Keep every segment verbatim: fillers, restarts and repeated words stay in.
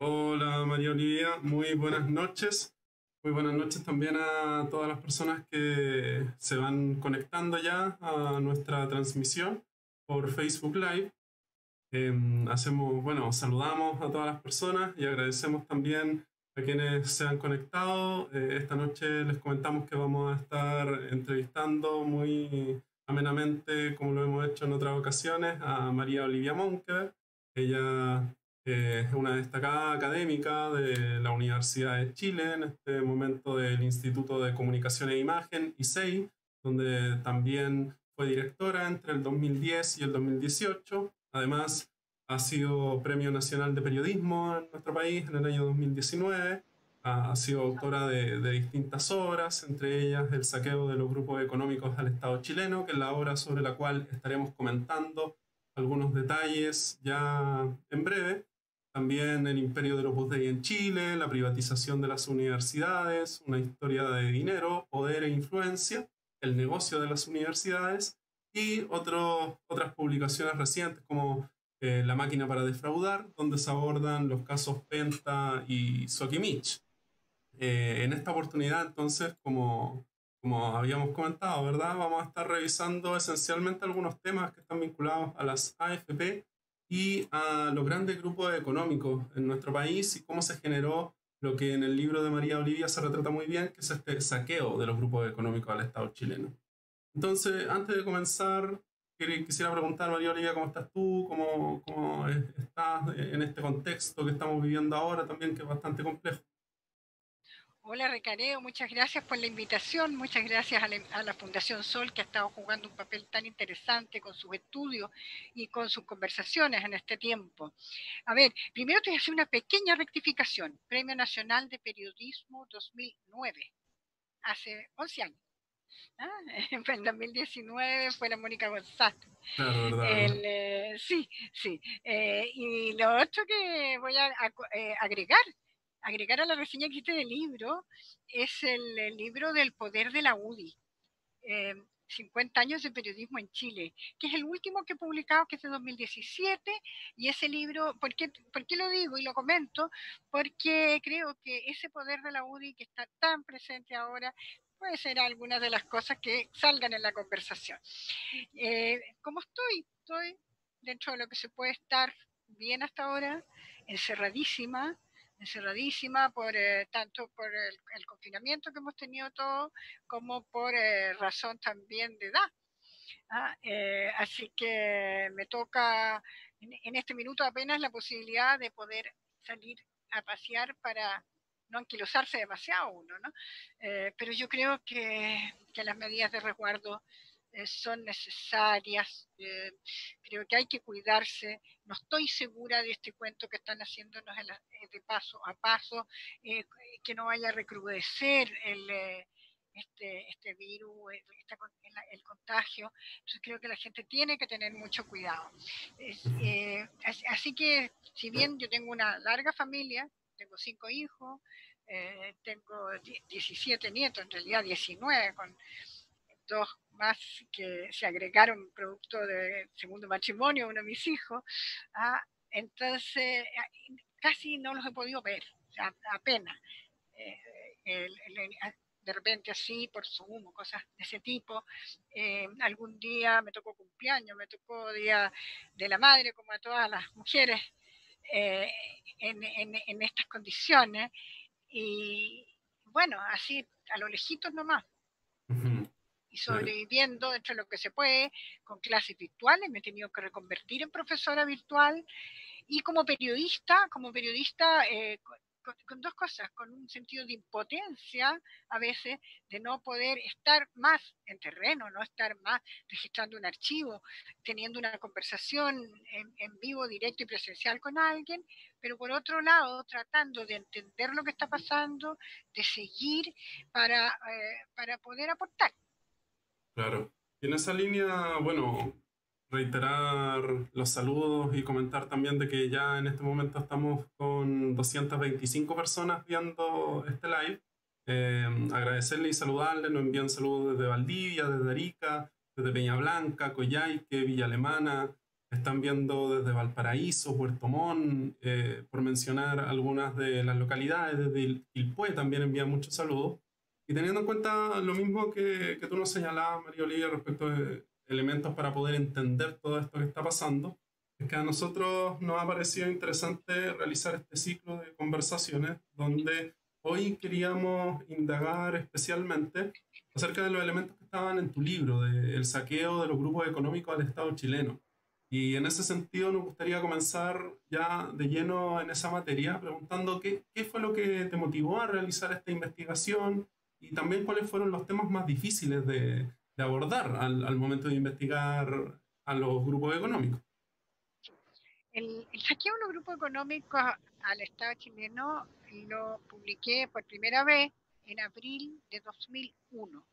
Hola María Olivia, muy buenas noches. Muy buenas noches también a todas las personas que se van conectando ya a nuestra transmisión por Facebook Live. Em, hacemos, bueno, saludamos a todas las personas y agradecemos también a quienes se han conectado. Eh, esta noche les comentamos que vamos a estar entrevistando muy amenamente, como lo hemos hecho en otras ocasiones, a María Olivia Monker. Ella eh, es una destacada académica de la Universidad de Chile, en este momento del Instituto de Comunicación e Imagen, I C E I, donde también fue directora entre el dos mil diez y el dos mil dieciocho. Además, ha sido Premio Nacional de Periodismo en nuestro país en el año dos mil diecinueve. Ha sido autora de, de distintas obras, entre ellas El saqueo de los grupos económicos al Estado chileno, que es la obra sobre la cual estaremos comentando algunos detalles ya en breve. También El imperio del Opus Dei en Chile, la privatización de las universidades, una historia de dinero, poder e influencia, el negocio de las universidades y otros, otras publicaciones recientes como eh, La máquina para defraudar, donde se abordan los casos Penta y Sokimich. Eh, en esta oportunidad, entonces, como, como habíamos comentado, ¿verdad? Vamos a estar revisando esencialmente algunos temas que están vinculados a las A F P y a los grandes grupos económicos en nuestro país y cómo se generó lo que en el libro de María Olivia se retrata muy bien, que es este saqueo de los grupos económicos al Estado chileno. Entonces, antes de comenzar, quisiera preguntar, María Olivia, ¿cómo estás tú? ¿Cómo, cómo estás en este contexto que estamos viviendo ahora también, que es bastante complejo? Hola Recareo, muchas gracias por la invitación, muchas gracias a la, a la, Fundación Sol que ha estado jugando un papel tan interesante con sus estudios y con sus conversaciones en este tiempo. A ver, primero te voy a hacer una pequeña rectificación. Premio Nacional de Periodismo dos mil nueve, hace once años. ¿Ah? En dos mil diecinueve fue la Mónica González. Claro, ¿verdad? El, eh, sí, sí. Eh, y lo otro que voy a, a eh, agregar agregar a la reseña que hice del libro es el, el libro del poder de la U D I, eh, cincuenta años de periodismo en Chile, que es el último que he publicado, que es de dos mil diecisiete, y ese libro, ¿por qué, ¿por qué lo digo y lo comento? Porque creo que ese poder de la U D I que está tan presente ahora puede ser alguna de las cosas que salgan en la conversación. Eh, ¿Cómo estoy? Estoy dentro de lo que se puede estar bien hasta ahora, encerradísima, encerradísima por eh, tanto por el, el, confinamiento que hemos tenido todos, como por eh, razón también de edad. ¿Ah? Eh, así que me toca en, en este minuto apenas la posibilidad de poder salir a pasear para no anquilosarse demasiado uno, ¿no? Eh, pero yo creo que, que las medidas de resguardo eh, son necesarias, eh, creo que hay que cuidarse, no estoy segura de este cuento que están haciéndonos la, eh, de paso a paso, eh, que no vaya a recrudecer el, eh, este, este virus, esta, el, el, contagio, entonces creo que la gente tiene que tener mucho cuidado. Eh, así que si bien yo tengo una larga familia, tengo cinco hijos, eh, tengo diecisiete nietos, en realidad diecinueve, con dos más que se agregaron producto de segundo matrimonio, uno de mis hijos, ah, entonces casi no los he podido ver, o sea, apenas. Eh, el, el, de repente así por Zoom o cosas de ese tipo. Eh, algún día me tocó cumpleaños, me tocó día de la madre, como a todas las mujeres, eh, en, en, en estas condiciones. Y bueno, así a lo lejitos nomás. Ujú. Y sobreviviendo dentro de lo que se puede, con clases virtuales, me he tenido que reconvertir en profesora virtual y como periodista, como periodista eh, con, con, dos cosas, con un sentido de impotencia a veces, de no poder estar más en terreno, no estar más registrando un archivo, teniendo una conversación en, en vivo, directo y presencial con alguien, pero por otro lado tratando de entender lo que está pasando, de seguir para, eh, para poder aportar. Claro. Y en esa línea, bueno, reiterar los saludos y comentar también de que ya en este momento estamos con doscientas veinticinco personas viendo este live. Eh, agradecerle y saludarle, nos envían saludos desde Valdivia, desde Arica, desde Peña Blanca, Coyhaique, Villa Alemana, están viendo desde Valparaíso, Puerto Montt, eh, por mencionar algunas de las localidades, desde Quilpué también envían muchos saludos. Y teniendo en cuenta lo mismo que, que tú nos señalabas, María Olivia, respecto de elementos para poder entender todo esto que está pasando, es que a nosotros nos ha parecido interesante realizar este ciclo de conversaciones donde hoy queríamos indagar especialmente acerca de los elementos que estaban en tu libro, del saqueo de los grupos económicos al Estado chileno. Y en ese sentido nos gustaría comenzar ya de lleno en esa materia, preguntando qué, qué fue lo que te motivó a realizar esta investigación y también cuáles fueron los temas más difíciles de, de abordar al, al momento de investigar a los grupos económicos. El, el saqueo de los grupos económicos al Estado chileno lo publiqué por primera vez en abril de dos mil uno.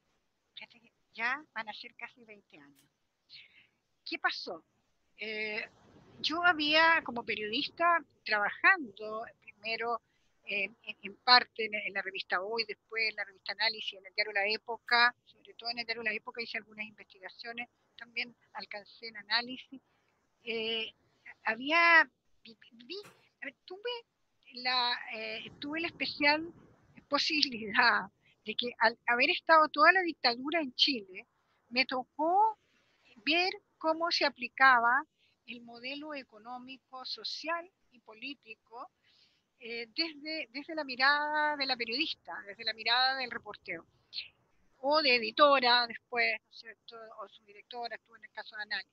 Ya van a ser casi veinte años. ¿Qué pasó? Eh, yo había, como periodista, trabajando primero eh, en, en, parte en, en, la revista Hoy, después en la revista Análisis, en el diario La Época, sobre todo en el diario La Época hice algunas investigaciones, también alcancé en Análisis. Eh, había, vi, vi, tuve, la, eh, tuve la especial posibilidad de que al haber estado toda la dictadura en Chile, me tocó ver cómo se aplicaba el modelo económico, social y político eh, desde, desde la mirada de la periodista, desde la mirada del reportero, o de editora después, ¿no es cierto?, o su directora, estuvo en el caso de Análisis.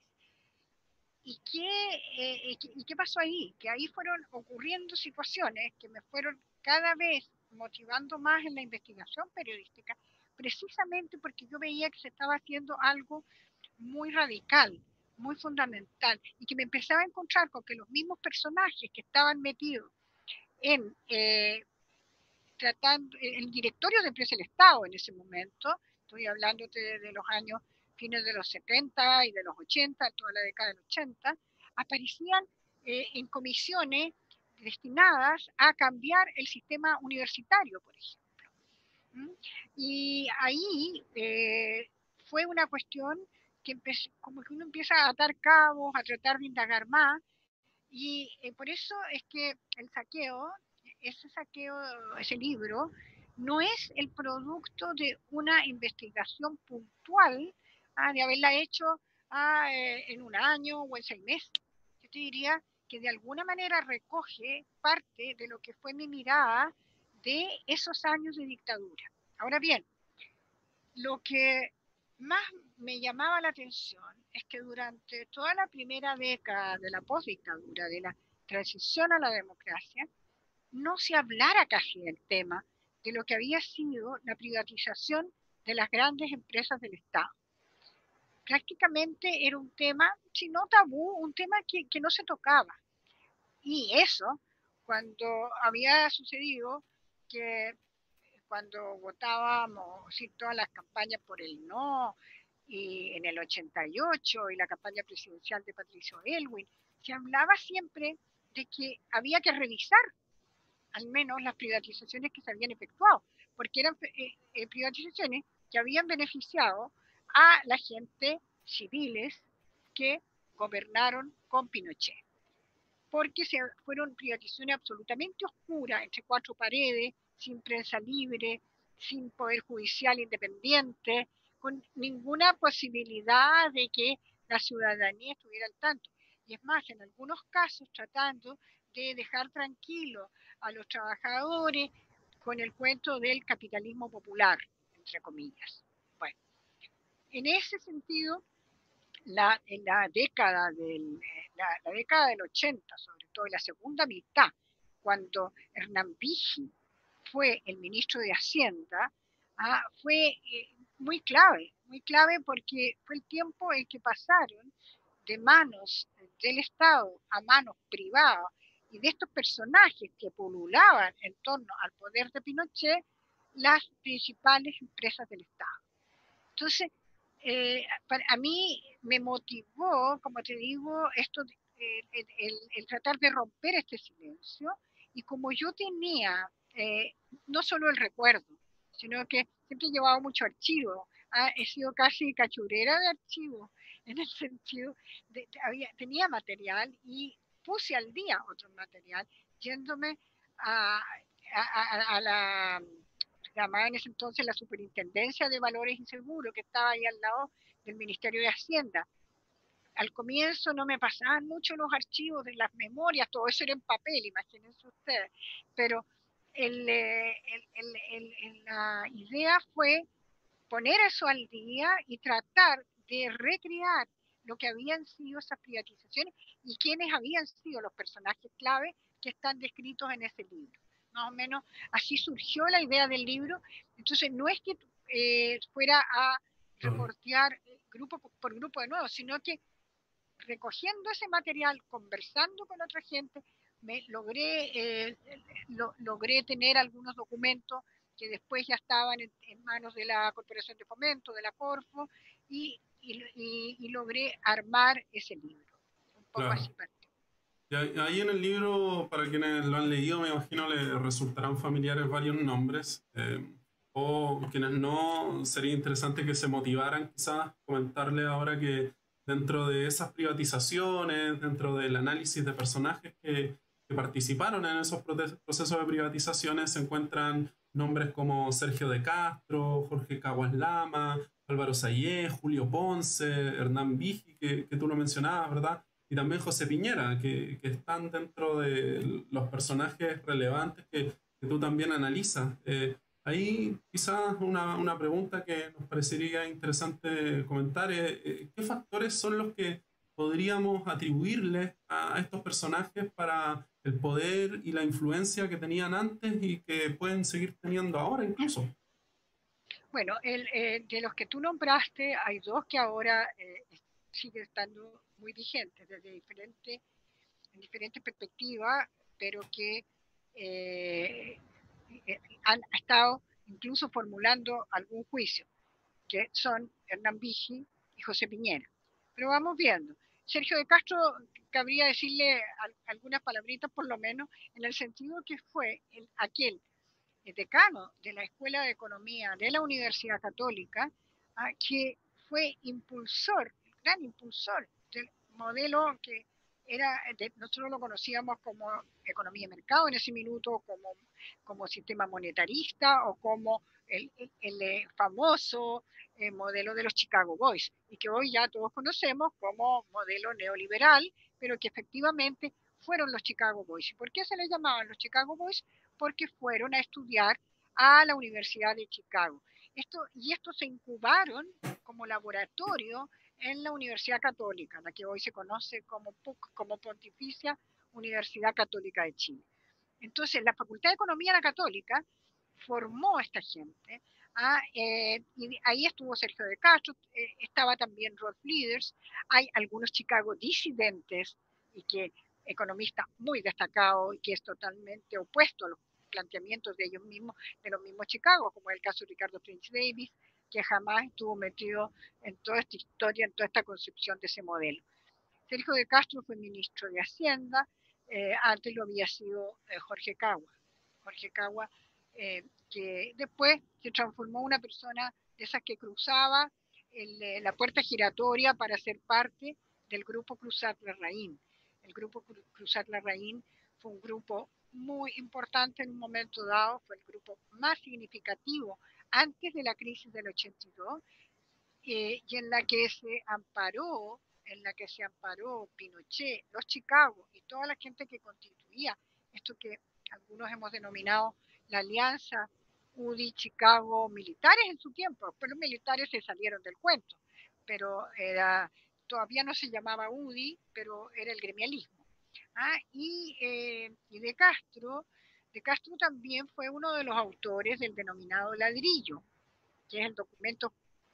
¿Y qué, eh, ¿Y qué pasó ahí? Que ahí fueron ocurriendo situaciones que me fueron cada vez motivando más en la investigación periodística, precisamente porque yo veía que se estaba haciendo algo muy radical, muy fundamental, y que me empezaba a encontrar con que los mismos personajes que estaban metidos en eh, tratando el directorio de empresa del Estado en ese momento, estoy hablando de, de los años fines de los setenta y de los ochenta, toda la década del ochenta, aparecían eh, en comisiones destinadas a cambiar el sistema universitario, por ejemplo. ¿Mm? Y ahí eh, fue una cuestión que empezó, como que uno empieza a atar cabos, a tratar de indagar más, y eh, por eso es que el saqueo, ese saqueo, ese libro, no es el producto de una investigación puntual, ah, de haberla hecho ah, eh, en un año o en seis meses. Yo te diría que de alguna manera recoge parte de lo que fue mi mirada de esos años de dictadura. Ahora bien, lo que más me llamaba la atención es que durante toda la primera década de la postdictadura, de la transición a la democracia, no se hablara casi del tema de lo que había sido la privatización de las grandes empresas del Estado. Prácticamente era un tema, si no tabú, un tema que, que no se tocaba. Y eso, cuando había sucedido que cuando votábamos, sí, todas las campañas por el no, y en el ochenta y ocho, y la campaña presidencial de Patricio Elwin, se hablaba siempre de que había que revisar al menos las privatizaciones que se habían efectuado, porque eran eh, eh, privatizaciones que habían beneficiado a la gente civiles que gobernaron con Pinochet, porque se fueron privatizaciones absolutamente oscuras, entre cuatro paredes, sin prensa libre, sin poder judicial independiente, con ninguna posibilidad de que la ciudadanía estuviera al tanto. Y es más, en algunos casos tratando de dejar tranquilo a los trabajadores con el cuento del capitalismo popular, entre comillas. Bueno, en ese sentido, la, en la década del la, la, década del ochenta, sobre todo en la segunda mitad, cuando Hernán Vigil fue el ministro de Hacienda, ah, fue eh, muy clave, muy clave porque fue el tiempo en que pasaron de manos del Estado a manos privadas y de estos personajes que pululaban en torno al poder de Pinochet, las principales empresas del Estado. Entonces, eh, para, a mí me motivó, como te digo, esto, eh, el, el, el, tratar de romper este silencio, y como yo tenía eh, no solo el recuerdo, sino que siempre he llevado mucho archivo, ah, he sido casi cachurera de archivos, en el sentido de, de había, tenía material y puse al día otro material yéndome a, a, a, a la, llamaba en ese entonces la Superintendencia de Valores y Seguros, que estaba ahí al lado del Ministerio de Hacienda. Al comienzo no me pasaban mucho los archivos de las memorias, todo eso era en papel, imagínense ustedes, pero el, el, el, la idea fue poner eso al día y tratar de recrear lo que habían sido esas privatizaciones y quiénes habían sido los personajes clave que están descritos en ese libro. Más o menos así surgió la idea del libro. Entonces no es que eh, fuera a reportear grupo por grupo de nuevo, sino que recogiendo ese material, conversando con otra gente, me logré, eh, lo, logré tener algunos documentos que después ya estaban en, en, manos de la Corporación de Fomento, de la Corfo, y, y, y, y logré armar ese libro. Un poco Claro. así partió. Y ahí en el libro, para quienes lo han leído, me imagino les resultarán familiares varios nombres. Eh, o quienes no, sería interesante que se motivaran quizás comentarle ahora que dentro de esas privatizaciones, dentro del análisis de personajes que, que participaron en esos procesos de privatizaciones, se encuentran nombres como Sergio de Castro, Jorge Caguas Lama, Álvaro Sayé, Julio Ponce, Hernán Vigi, que, que tú lo mencionabas, ¿verdad? Y también José Piñera, que, que están dentro de los personajes relevantes que, que tú también analizas. Eh, ahí quizás una, una, pregunta que nos parecería interesante comentar es, eh, ¿qué factores son los que podríamos atribuirles a estos personajes para el poder y la influencia que tenían antes y que pueden seguir teniendo ahora incluso? Bueno, el, eh, de los que tú nombraste, hay dos que ahora eh, siguen estando muy vigentes desde diferentes, en diferentes perspectivas, pero que eh, han estado incluso formulando algún juicio, que son Hernán Vigi y José Piñera. Pero vamos viendo. Sergio de Castro, cabría decirle algunas palabritas por lo menos, en el sentido que fue el, aquel el decano de la Escuela de Economía de la Universidad Católica, ah, que fue impulsor, el gran impulsor del modelo que era, de, nosotros lo conocíamos como economía de mercado en ese minuto, como, como sistema monetarista o como el, el, el famoso eh, modelo de los Chicago Boys, y que hoy ya todos conocemos como modelo neoliberal, pero que efectivamente fueron los Chicago Boys. ¿Y por qué se les llamaban los Chicago Boys? Porque fueron a estudiar a la Universidad de Chicago. Esto, y estos se incubaron como laboratorio en la Universidad Católica, la que hoy se conoce como, como Pontificia Universidad Católica de Chile. Entonces, la Facultad de Economía de la Católica formó a esta gente. Ah, eh, y ahí estuvo Sergio de Castro, eh, estaba también Rolf Leaders, hay algunos Chicago disidentes y que economistas muy destacados y que es totalmente opuesto a los planteamientos de ellos mismos, de los mismos Chicago, como es el caso de Ricardo Prince Davis, que jamás estuvo metido en toda esta historia, en toda esta concepción de ese modelo. Sergio de Castro fue ministro de Hacienda, eh, antes lo había sido eh, Jorge Cagua. Jorge Cagua, eh, que después se transformó en una persona de esas que cruzaba el, eh, la puerta giratoria para ser parte del grupo Cruzat Larraín. El grupo Cruzat Larraín fue un grupo muy importante en un momento dado, fue el grupo más significativo antes de la crisis del ochenta y dos, eh, y en la que se amparó, en la que se amparó Pinochet, los Chicago y toda la gente que constituía esto que algunos hemos denominado la alianza U D I Chicago militares en su tiempo, pero los militares se salieron del cuento, pero era, todavía no se llamaba U D I, pero era el gremialismo. Ah, y, eh, y de Castro, de Castro también fue uno de los autores del denominado ladrillo, que es el documento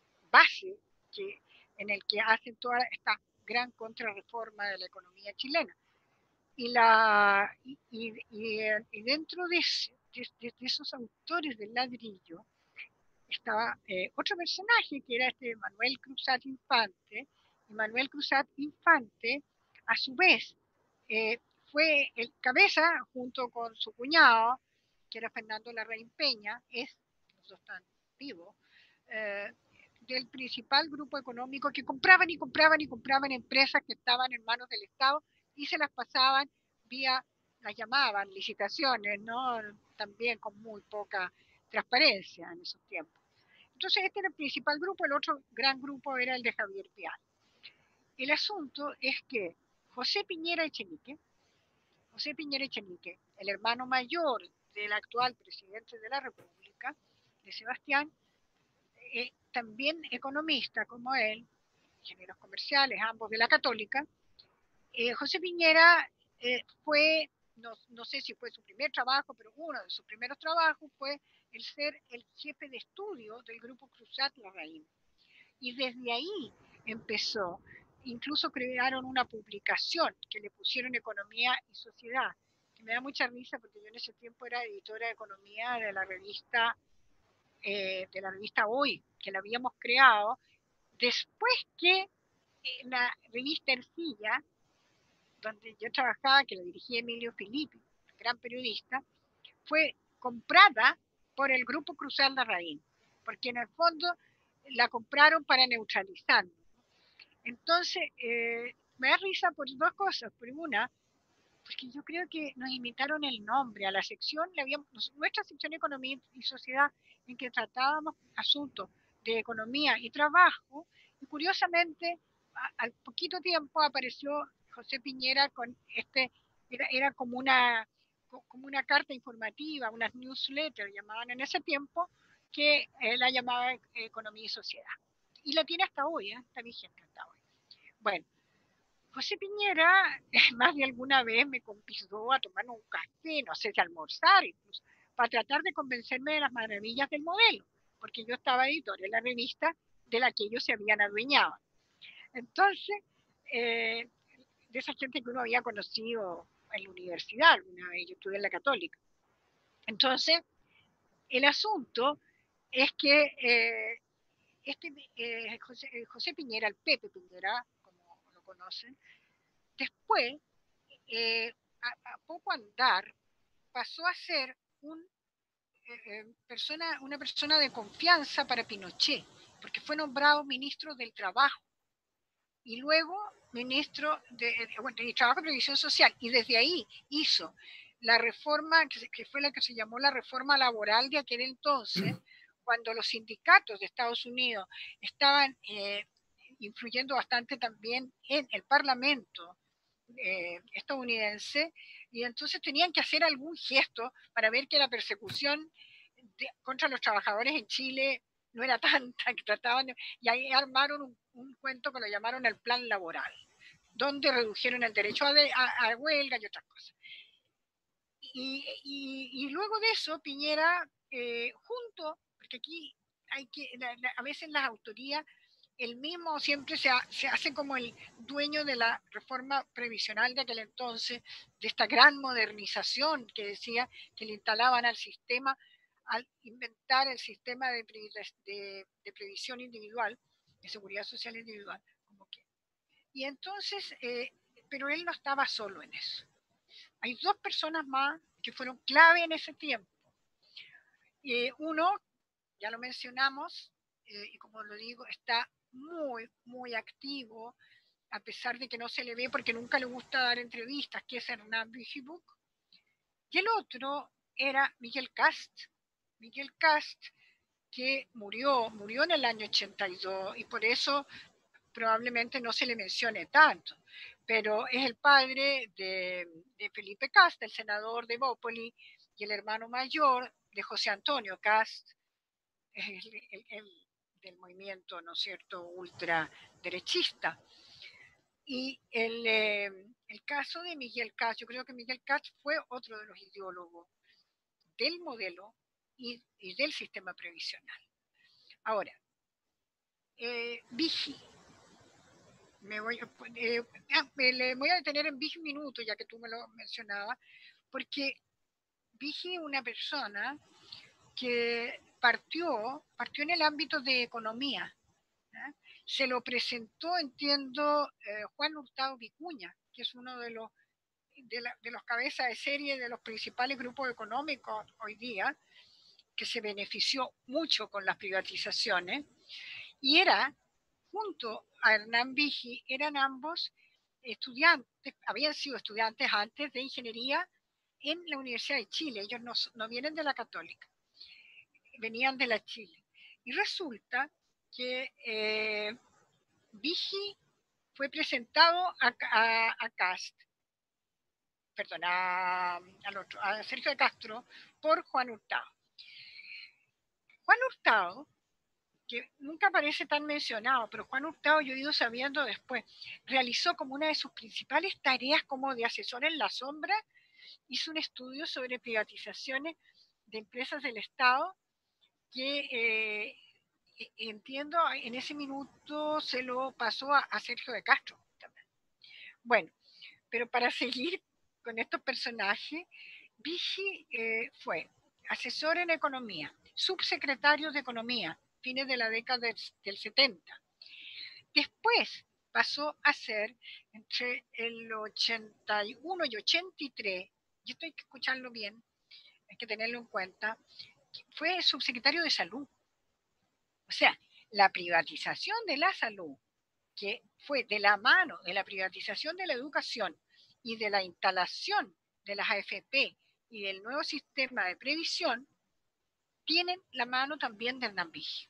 base que, en el que hacen toda esta gran contrarreforma de la economía chilena. Y, la, y, y, y dentro de, de, de, esos autores del ladrillo estaba eh, otro personaje que era este Manuel Cruzat Infante, y Manuel Cruzat Infante, a su vez, eh, fue el cabeza, junto con su cuñado, que era Fernando Larraín Peña, es, los dos están vivos, eh, del principal grupo económico que compraban y compraban y compraban empresas que estaban en manos del Estado y se las pasaban vía, las llamaban licitaciones, ¿no? También con muy poca transparencia en esos tiempos. Entonces este era el principal grupo, el otro gran grupo era el de Javier Pial. El asunto es que José Piñera Echenique, José Piñera Echenique, el hermano mayor del actual presidente de la República, de Sebastián, eh, también economista como él, ingenieros comerciales, ambos de la Católica, eh, José Piñera eh, fue, no, no sé si fue su primer trabajo, pero uno de sus primeros trabajos fue el ser el jefe de estudio del grupo Cruzat Larraín. Y desde ahí empezó. Incluso crearon una publicación que le pusieron Economía y Sociedad, que me da mucha risa porque yo en ese tiempo era editora de Economía de la revista, eh, de la revista Hoy, que la habíamos creado después que eh, la revista Ercilla, donde yo trabajaba, que la dirigía Emilio Filippi, gran periodista, fue comprada por el grupo Cruzat Larraín, porque en el fondo la compraron para neutralizarnos. Entonces, eh, me da risa por dos cosas. Por una, porque yo creo que nos imitaron el nombre. A la sección, le habíamos, nuestra sección Economía y Sociedad, en que tratábamos asuntos de economía y trabajo, y curiosamente, a, al poquito tiempo apareció José Piñera con este, era, era como una como una carta informativa, unas newsletters llamaban en ese tiempo, que eh, la llamaba Economía y Sociedad. Y la tiene hasta hoy, ¿eh? Está vigente hasta hoy. Bueno, José Piñera más de alguna vez me convidó a tomar un café, no sé si almorzar incluso, para tratar de convencerme de las maravillas del modelo, porque yo estaba editor en la revista de la que ellos se habían adueñado. Entonces, eh, de esa gente que uno había conocido en la universidad, alguna vez yo estudié en la Católica. Entonces, el asunto es que eh, este eh, José, José Piñera, el Pepe Piñera, como lo conocen, después, eh, a, a, poco andar, pasó a ser un, eh, persona, una persona de confianza para Pinochet, porque fue nombrado ministro del Trabajo y luego ministro de, bueno, de Trabajo y Previsión Social, y desde ahí hizo la reforma, que, que fue la que se llamó la reforma laboral de aquel entonces, cuando los sindicatos de Estados Unidos estaban eh, influyendo bastante también en el Parlamento eh, estadounidense, y entonces tenían que hacer algún gesto para ver que la persecución de, contra los trabajadores en Chile no era tanta, que trataban de, y ahí armaron un, un, cuento que lo llamaron el plan laboral, donde redujeron el derecho a, de, a, a huelga y otras cosas. Y, y, y luego de eso, Piñera, eh, junto, porque aquí hay que, la, la, a veces las autorías, el mismo siempre se, ha, se hace como el dueño de la reforma previsional de aquel entonces, de esta gran modernización que decía que le instalaban al sistema, al inventar el sistema de, de, de previsión individual, de seguridad social individual, como que. Y entonces, eh, pero él no estaba solo en eso. Hay dos personas más que fueron clave en ese tiempo. Eh, uno, ya lo mencionamos, eh, y como lo digo, está muy, muy activo, a pesar de que no se le ve porque nunca le gusta dar entrevistas, que es Hernán Bijibuk. Y el otro era Miguel Cast. Miguel Cast, que murió, murió en el año ochenta y dos, y por eso probablemente no se le mencione tanto, pero es el padre de, de Felipe Cast, el senador de Bópoli, y el hermano mayor de José Antonio Cast, el, el, el, del movimiento, ¿no es cierto?, ultraderechista. Y el, eh, el caso de Miguel Cast, yo creo que Miguel Cast fue otro de los ideólogos del modelo y, y del sistema previsional. Ahora, eh, Vigi, me voy, eh, me voy a detener en Vigi un minuto, ya que tú me lo mencionabas, porque Vigi es una persona que partió, partió en el ámbito de economía. ¿eh? Se lo presentó, entiendo, eh, Juan Hurtado Vicuña, que es uno de los, de, la, de los cabezas de serie de los principales grupos económicos hoy día, que se benefició mucho con las privatizaciones. Y era, junto a Hernán Vigi, eran ambos estudiantes, habían sido estudiantes antes de ingeniería en la Universidad de Chile. Ellos no, no vienen de la Católica, venían de la Chile. Y resulta que eh, Vigi fue presentado a, a, a Cast, perdón, a, al otro, a Sergio de Castro, por Juan Hurtado. Juan Hurtado, que nunca aparece tan mencionado, pero Juan Hurtado, yo he ido sabiendo después, realizó como una de sus principales tareas como de asesor en la sombra, hizo un estudio sobre privatizaciones de empresas del Estado que eh, entiendo en ese minuto se lo pasó a, a Sergio de Castro también. Bueno, pero para seguir con estos personajes, Vigi eh, fue asesor en economía, subsecretario de economía, fines de la década del, del setenta. Después pasó a ser, entre el ochenta y uno y ochenta y tres, y esto hay que escucharlo bien, hay que tenerlo en cuenta, fue subsecretario de salud. O sea, la privatización de la salud, que fue de la mano de la privatización de la educación y de la instalación de las A F P y del nuevo sistema de previsión, tienen la mano también de Hernán Vigi.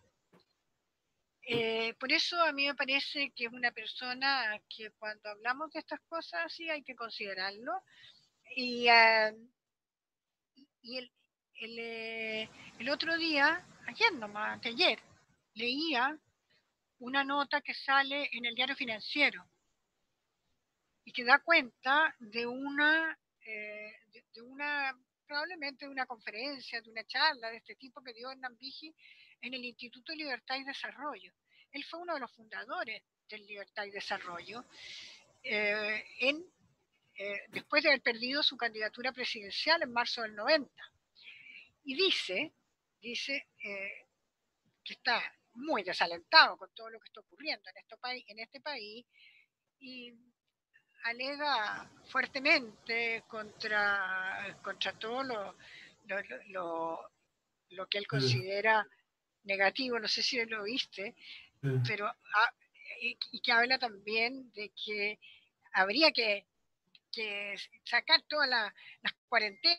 Eh, por eso a mí me parece que es una persona que cuando hablamos de estas cosas sí hay que considerarlo. Y, uh, y el, el, eh, el otro día, ayer nomás, ayer, leía una nota que sale en el Diario Financiero y que da cuenta de una, eh, de, de una, probablemente de una conferencia, de una charla de este tipo que dio Hernán Vigi en el Instituto de Libertad y Desarrollo. Él fue uno de los fundadores del Libertad y Desarrollo, eh, en, eh, después de haber perdido su candidatura presidencial en marzo del noventa. Y dice, dice eh, que está muy desalentado con todo lo que está ocurriendo en, esto, en este país y alega fuertemente contra, contra todo lo, lo, lo, lo que él considera sí. negativo, no sé si lo viste, sí. pero ah, y, y que habla también de que habría que, que sacar todas la, las cuarentenas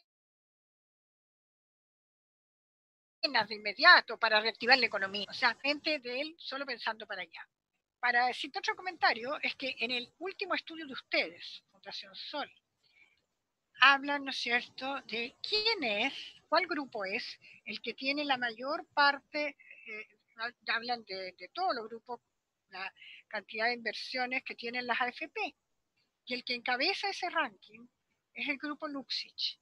de inmediato para reactivar la economía. O sea, gente de él solo pensando para allá. Para decirte otro comentario, es que en el último estudio de ustedes, Fundación Sol, hablan, ¿no es cierto?, de quién es, cuál grupo es el que tiene la mayor parte, eh, hablan de, de todos los grupos, la cantidad de inversiones que tienen las A F P. Y el que encabeza ese ranking es el grupo Luxich.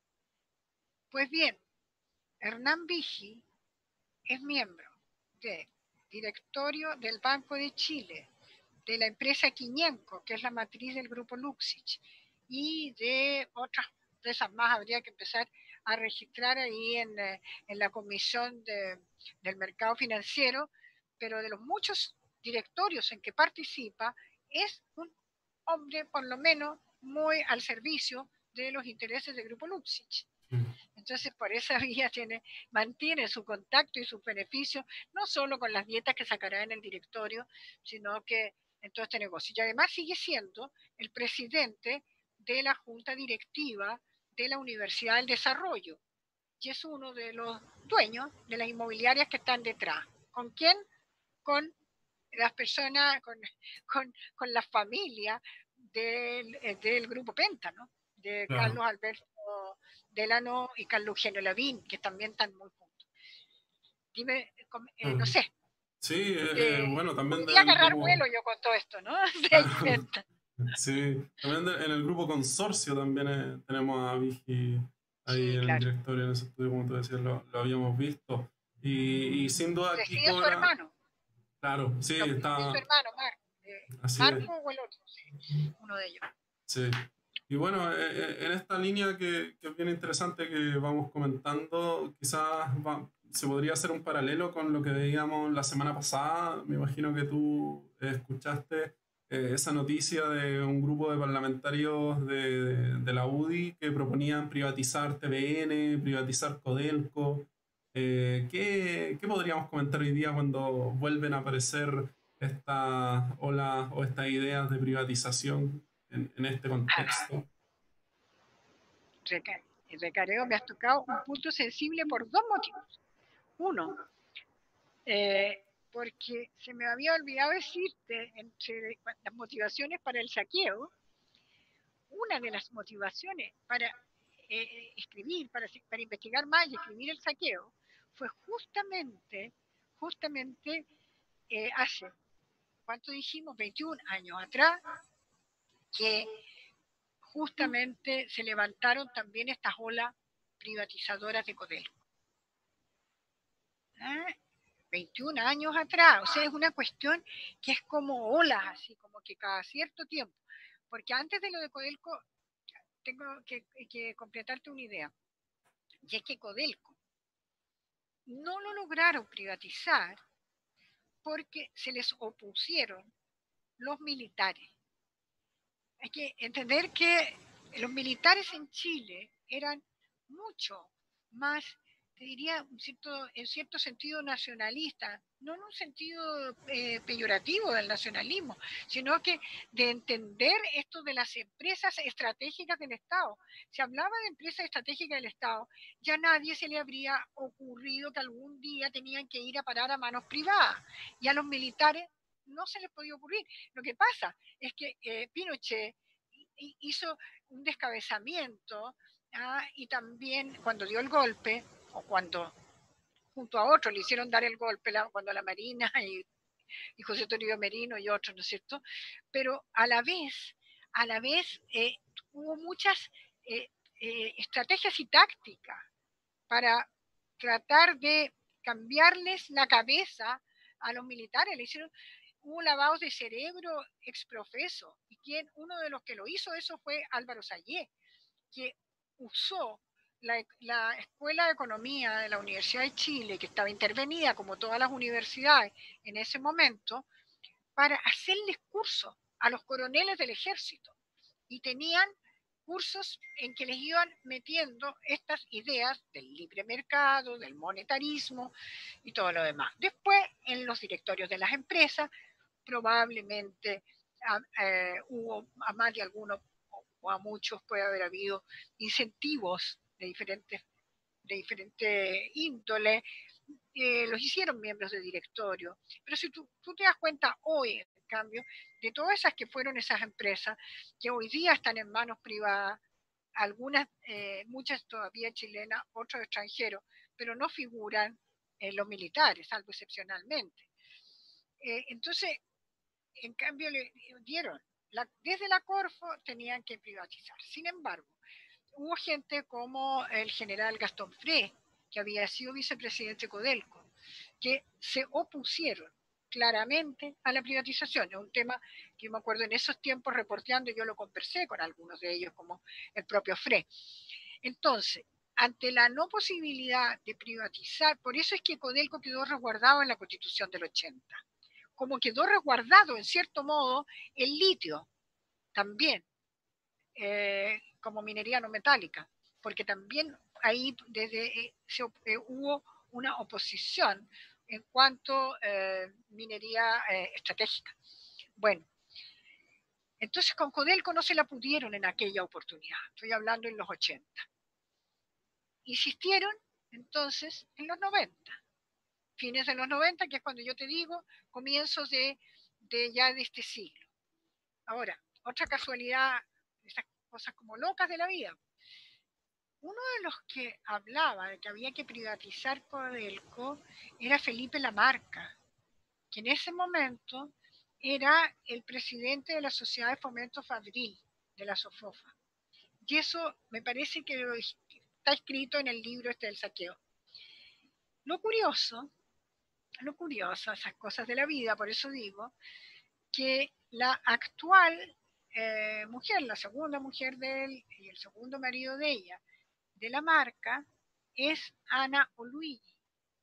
Pues bien, Hernán Vigi es miembro del directorio del Banco de Chile, de la empresa Quiñenco, que es la matriz del grupo Luxich, y de otras de esas más habría que empezar a registrar ahí en, en la Comisión de, del Mercado Financiero, pero de los muchos directorios en que participa, es un hombre por lo menos muy al servicio de los intereses del grupo Luxich. Entonces, por esa vía tiene, mantiene su contacto y sus beneficios, no solo con las dietas que sacará en el directorio, sino que en todo este negocio. Y además sigue siendo el presidente de la junta directiva de la Universidad del Desarrollo, y es uno de los dueños de las inmobiliarias que están detrás. ¿Con quién? Con las personas, con, con, con la familia del, del grupo Penta, ¿no? De claro. Carlos Alberto Delano y Carlos Eugenio Lavín, que también están muy juntos. Dime, eh, no sé. Sí, eh, eh, bueno, también... Podría agarrar grupo... vuelo yo con todo esto, ¿no? Sí, también de, en el grupo Consorcio también eh, tenemos a Vigi ahí sí, en claro. el directorio, en ese estudio, como tú decías, lo, lo habíamos visto. Y, y sin duda aquí cobra... su hermano. Claro, sí, lo está... su hermano, Mar... eh, Marco es. O el otro, sí, uno de ellos. Sí. Y bueno, eh, en esta línea que, que es bien interesante que vamos comentando, quizás va, se podría hacer un paralelo con lo que veíamos la semana pasada. Me imagino que tú escuchaste eh, esa noticia de un grupo de parlamentarios de, de, de la U D I que proponían privatizar T V N, privatizar Codelco. Eh, ¿qué, qué podríamos comentar hoy día cuando vuelven a aparecer estas olas o estas ideas de privatización en, en este A ver, contexto? reca- el recareo me has tocado un punto sensible por dos motivos. Uno, eh, porque se me había olvidado decirte, entre las motivaciones para el saqueo, una de las motivaciones para eh, escribir, para, para investigar más y escribir el saqueo, fue justamente, justamente eh, hace, ¿cuánto dijimos? veintiún años atrás, que justamente se levantaron también estas olas privatizadoras de Codelco. ¿Ah? veintiún años atrás, o sea, es una cuestión que es como olas, así como que cada cierto tiempo. Porque antes de lo de Codelco, tengo que, que completarte una idea, y es que Codelco no lo lograron privatizar porque se les opusieron los militares. Hay que entender que los militares en Chile eran mucho más, te diría, un cierto, en cierto sentido nacionalistas, no en un sentido eh, peyorativo del nacionalismo, sino que de entender esto de las empresas estratégicas del Estado. Se hablaba de empresas estratégicas del Estado, ya a nadie se le habría ocurrido que algún día tenían que ir a parar a manos privadas, y a los militares no se les podía ocurrir. Lo que pasa es que eh, Pinochet hizo un descabezamiento, ¿ah? Y también cuando dio el golpe, o cuando junto a otros le hicieron dar el golpe, la, cuando la Marina y, y José Toribio Merino y otros, ¿no es cierto? Pero a la vez, a la vez eh, hubo muchas eh, eh, estrategias y tácticas para tratar de cambiarles la cabeza a los militares. Le hicieron un lavado de cerebro exprofeso. Y quien, uno de los que lo hizo eso fue Álvaro Sayé, que usó la, la, Escuela de Economía de la Universidad de Chile, que estaba intervenida como todas las universidades en ese momento, para hacerles cursos a los coroneles del ejército. Y tenían cursos en que les iban metiendo estas ideas del libre mercado, del monetarismo y todo lo demás. Después, en los directorios de las empresas, probablemente eh, hubo a más de algunos o a muchos puede haber habido incentivos de diferentes, de diferente índole, eh, los hicieron miembros de directorio. Pero si tú, tú te das cuenta hoy, en cambio, de todas esas que fueron esas empresas, que hoy día están en manos privadas, algunas, eh, muchas todavía chilenas, otros extranjeros, pero no figuran en los militares, salvo excepcionalmente. Eh, entonces, en cambio, le dieron, la, desde la Corfo tenían que privatizar. Sin embargo, hubo gente como el general Gastón Fré, que había sido vicepresidente Codelco, que se opusieron claramente a la privatización. Es un tema que yo me acuerdo en esos tiempos reporteando, yo lo conversé con algunos de ellos, como el propio Fré. Entonces, ante la no posibilidad de privatizar, por eso es que Codelco quedó resguardado en la Constitución del ochenta, como quedó resguardado en cierto modo el litio también, eh, como minería no metálica, porque también ahí desde, eh, se, eh, hubo una oposición en cuanto a eh, minería eh, estratégica. Bueno, entonces con Codelco no se la pudieron en aquella oportunidad, estoy hablando en los ochenta. Insistieron entonces en los noventa, fines de los noventa, que es cuando yo te digo, comienzos de, de ya de este siglo. Ahora, otra casualidad, esas cosas como locas de la vida. Uno de los que hablaba de que había que privatizar Codelco era Felipe Lamarca, que en ese momento era el presidente de la Sociedad de Fomento Fabril, de la SOFOFA. Y eso me parece que está escrito en el libro este del saqueo. Lo curioso, lo curioso, esas cosas de la vida, por eso digo, que la actual eh, mujer, la segunda mujer de él y el segundo marido de ella, de Lamarca, es Ana Oluigi.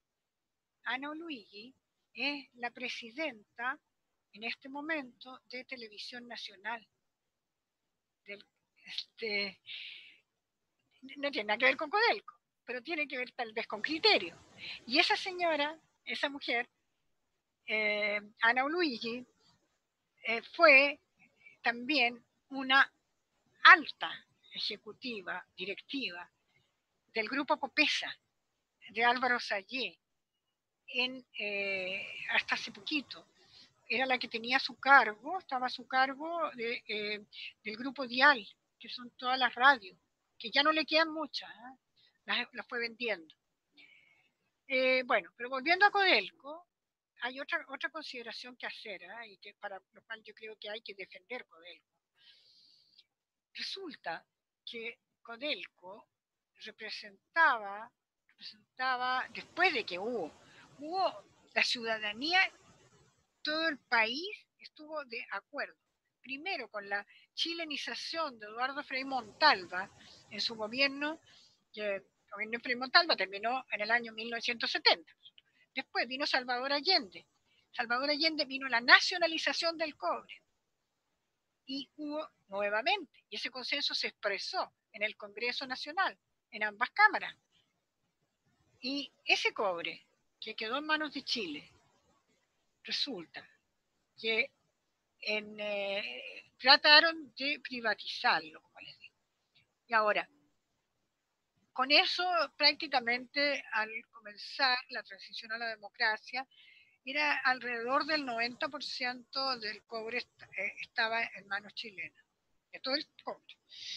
Ana Oluigi es la presidenta en este momento de Televisión Nacional. Del, este, no tiene nada que ver con Codelco, pero tiene que ver tal vez con criterio. Y esa señora, esa mujer, eh, Ana Luigi, eh, fue también una alta ejecutiva, directiva del grupo Copesa, de Álvaro Sayé, en, eh, hasta hace poquito. Era la que tenía a su cargo, estaba a su cargo de, eh, del grupo Dial, que son todas las radios, que ya no le quedan muchas, ¿eh? las, las fue vendiendo. Eh, bueno, pero volviendo a Codelco, hay otra, otra consideración que hacer, ¿eh? Y que para lo cual yo creo que hay que defender Codelco. Resulta que Codelco representaba, representaba después de que hubo, hubo la ciudadanía, todo el país estuvo de acuerdo. Primero con la chilenización de Eduardo Frei Montalva en su gobierno, que el gobierno de Frei Montalva terminó en el año mil novecientos setenta. Después vino Salvador Allende. Salvador Allende vino la nacionalización del cobre. Y hubo nuevamente, y ese consenso se expresó en el Congreso Nacional, en ambas cámaras. Y ese cobre que quedó en manos de Chile, resulta que en, eh, trataron de privatizarlo, como les digo. Y ahora, con eso prácticamente al comenzar la transición a la democracia, era alrededor del noventa por ciento del cobre eh, estaba en manos chilenas, de todo el cobre.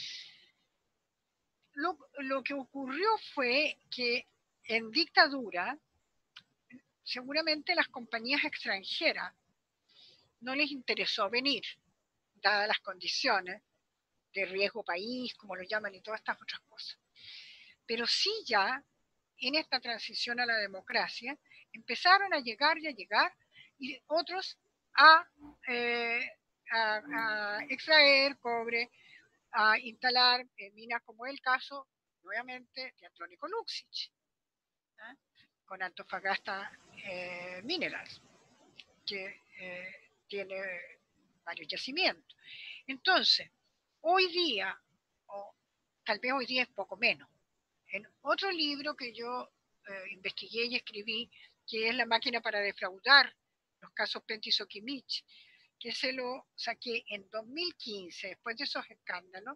Lo, lo que ocurrió fue que en dictadura, seguramente las compañías extranjeras no les interesó venir, dadas las condiciones de riesgo país, como lo llaman, y todas estas otras cosas. Pero sí ya, en esta transición a la democracia, empezaron a llegar y a llegar, y otros a, eh, a, a extraer cobre, a instalar eh, minas, como es el caso, nuevamente, de Andrónico Luksic, ¿eh? Con Antofagasta eh, Minerals, que eh, tiene varios yacimientos. Entonces, hoy día, o tal vez hoy día es poco menos, en otro libro que yo eh, investigué y escribí, que es La máquina para defraudar, los casos Pentis Okimich, que se lo saqué en dos mil quince, después de esos escándalos.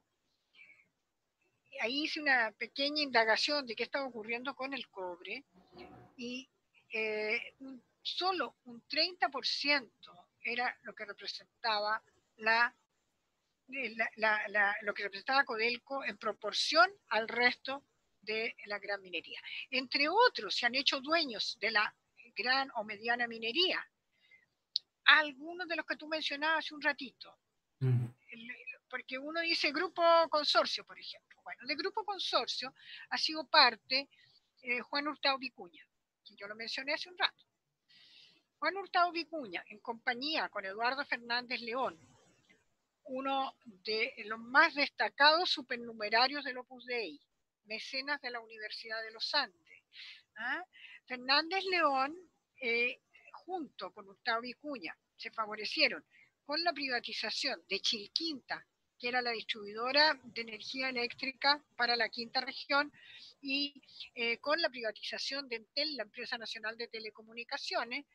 Ahí hice una pequeña indagación de qué estaba ocurriendo con el cobre y eh, un, solo un treinta por ciento era lo que representaba la, la, la, la, lo que representaba Codelco en proporción al resto de la gran minería. Entre otros, se han hecho dueños de la gran o mediana minería. Algunos de los que tú mencionabas hace un ratito. Mm. El, porque uno dice Grupo Consorcio, por ejemplo. Bueno, de Grupo Consorcio ha sido parte eh, Juan Hurtado Vicuña, que yo lo mencioné hace un rato. Juan Hurtado Vicuña, en compañía con Eduardo Fernández León, uno de los más destacados supernumerarios del Opus Dei, mecenas de la Universidad de los Andes. ¿Ah? Fernández León, eh, junto con Hurtado Vicuña, se favorecieron con la privatización de Chilquinta, que era la distribuidora de energía eléctrica para la quinta región, y eh, con la privatización de Entel, la empresa nacional de telecomunicaciones,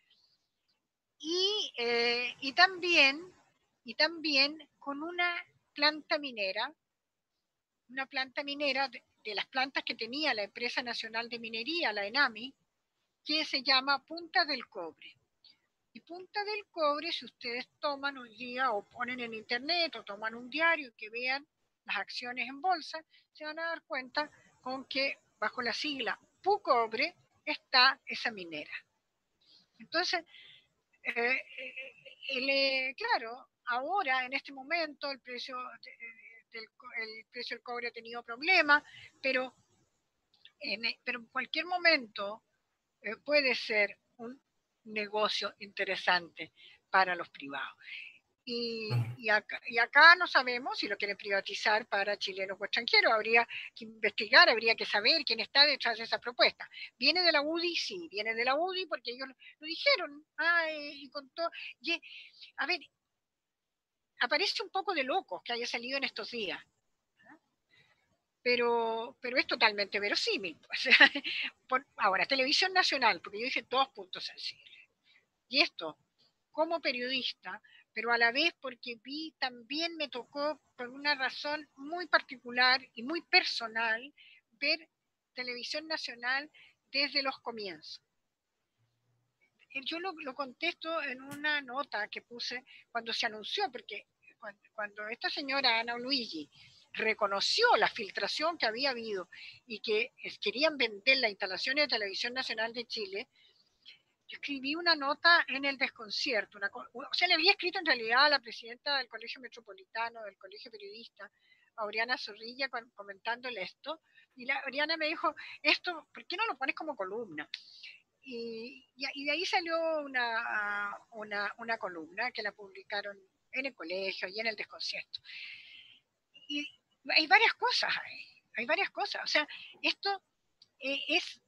y, eh, y, también, y también con una planta minera, una planta minera de, de las plantas que tenía la empresa nacional de minería, la ENAMI, que se llama Punta del Cobre. Y Punta del Cobre, si ustedes toman un día o ponen en internet o toman un diario y que vean las acciones en bolsa, se van a dar cuenta con que bajo la sigla PUCobre está esa minera. Entonces, eh, el, eh, claro, ahora en este momento el precio, del, el precio del cobre ha tenido problemas, pero en, pero en cualquier momento eh, puede ser un negocio interesante para los privados. Y, y, acá, y acá no sabemos si lo quieren privatizar para chilenos o extranjeros. Habría que investigar, habría que saber quién está detrás de esa propuesta. ¿Viene de la U D I? Sí, viene de la U D I porque ellos lo dijeron. Ah, y con todo. Y, a ver, aparece un poco de loco que haya salido en estos días. pero, pero es totalmente verosímil. O sea, por, ahora, Televisión Nacional, porque yo dije dos puntos sensibles. Y esto, como periodista, pero a la vez porque vi, también me tocó por una razón muy particular y muy personal ver Televisión Nacional desde los comienzos. Yo lo, lo contesto en una nota que puse cuando se anunció, porque cuando, cuando esta señora Ana Luigi reconoció la filtración que había habido y que querían vender las instalaciones de Televisión Nacional de Chile, yo escribí una nota en el desconcierto. Una, o sea, le había escrito en realidad a la presidenta del Colegio Metropolitano, del Colegio Periodista, a Oriana Zorrilla, comentándole esto. Y la, Oriana me dijo, esto, ¿por qué no lo pones como columna? Y, y de ahí salió una, una, una columna que la publicaron en el colegio y en el desconcierto. Y hay varias cosas ahí, hay varias cosas. O sea, esto eh, es,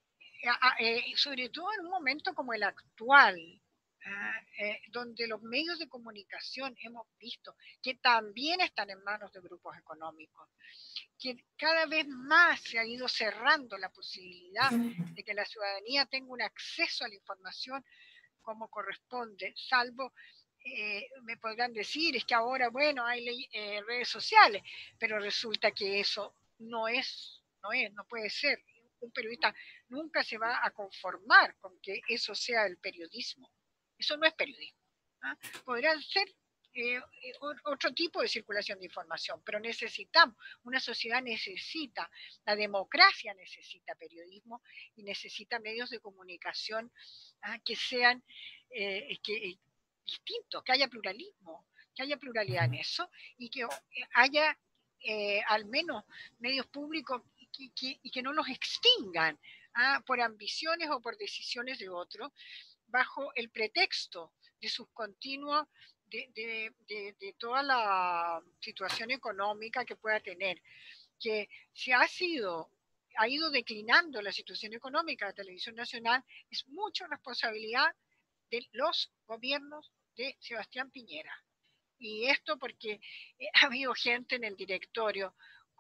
eh, sobre todo en un momento como el actual, eh, donde los medios de comunicación hemos visto que también están en manos de grupos económicos, que cada vez más se ha ido cerrando la posibilidad de que la ciudadanía tenga un acceso a la información como corresponde, salvo, eh, me podrán decir, es que ahora, bueno, hay eh, redes sociales, pero resulta que eso no es, no es, no puede ser. Un periodista nunca se va a conformar con que eso sea el periodismo. Eso no es periodismo. ¿Ah? Podrán ser eh, otro tipo de circulación de información, pero necesitamos, una sociedad necesita, la democracia necesita periodismo y necesita medios de comunicación ¿ah? que sean eh, que, eh, distintos, que haya pluralismo, que haya pluralidad en eso y que haya eh, al menos medios públicos y que, y que no los extingan ¿ah? por ambiciones o por decisiones de otros, bajo el pretexto de sus continuos de, de, de, de, toda la situación económica que pueda tener, que si ha sido, ha ido declinando la situación económica de la Televisión Nacional, es mucha responsabilidad de los gobiernos de Sebastián Piñera. Y esto porque ha habido gente en el directorio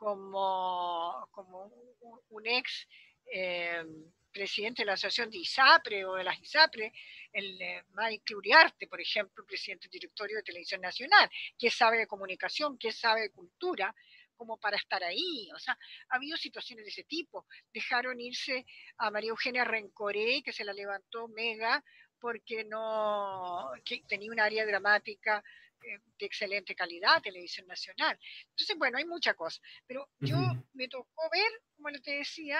como, como un, un ex eh, presidente de la Asociación de ISAPRE o de las ISAPRE, el eh, Mike Uriarte, por ejemplo, presidente del directorio de Televisión Nacional, que sabe de comunicación, que sabe de cultura, como para estar ahí. O sea, ha habido situaciones de ese tipo. Dejaron irse a María Eugenia Rencoré, que se la levantó Mega, porque no que tenía un área dramática eh, de excelente calidad, Televisión Nacional. Entonces, bueno, hay muchas cosas. Pero yo uh-huh. me tocó ver, como te decía,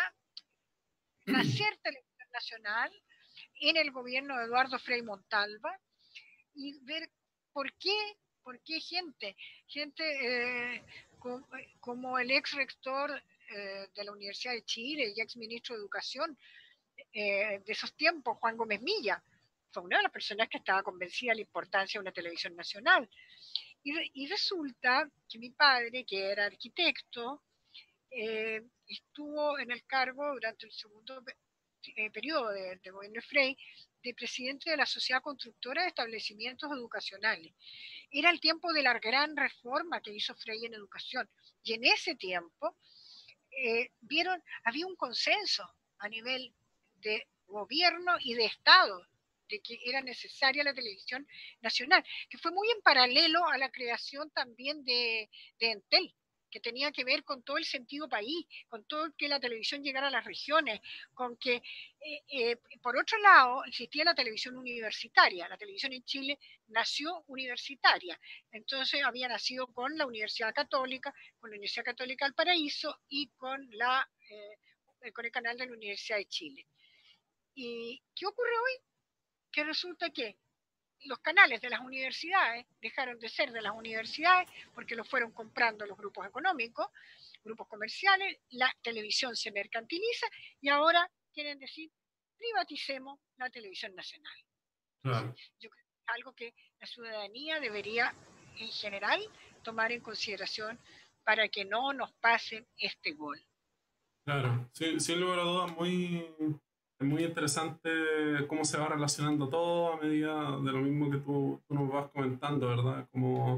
nacer Televisión Nacional en el gobierno de Eduardo Frei Montalva y ver por qué, por qué gente, gente eh, como, como el ex rector eh, de la Universidad de Chile y ex ministro de Educación eh, de esos tiempos, Juan Gómez Milla, fue una de las personas que estaba convencida de la importancia de una televisión nacional. Y, y resulta que mi padre, que era arquitecto, eh, estuvo en el cargo durante el segundo eh, periodo de, de gobierno de Frei de presidente de la Sociedad Constructora de Establecimientos Educacionales. Era el tiempo de la gran reforma que hizo Frei en educación. Y en ese tiempo eh, vieron, había un consenso a nivel de gobierno y de Estado de que era necesaria la televisión nacional, que fue muy en paralelo a la creación también de, de Entel, que tenía que ver con todo el sentido país, con todo que la televisión llegara a las regiones, con que, eh, eh, por otro lado, existía la televisión universitaria. La televisión en Chile nació universitaria, entonces había nacido con la Universidad Católica, con la Universidad Católica del Paraíso y con, la, eh, con el canal de la Universidad de Chile. ¿Y qué ocurre hoy? Que resulta que los canales de las universidades dejaron de ser de las universidades porque los fueron comprando los grupos económicos, grupos comerciales, la televisión se mercantiliza y ahora quieren decir privaticemos la televisión nacional. Claro. Yo creo que es algo que la ciudadanía debería en general tomar en consideración para que no nos pase este gol. Claro, sin, sin lugar a dudas, muy, es muy interesante cómo se va relacionando todo a medida de lo mismo que tú, tú nos vas comentando, ¿verdad? Como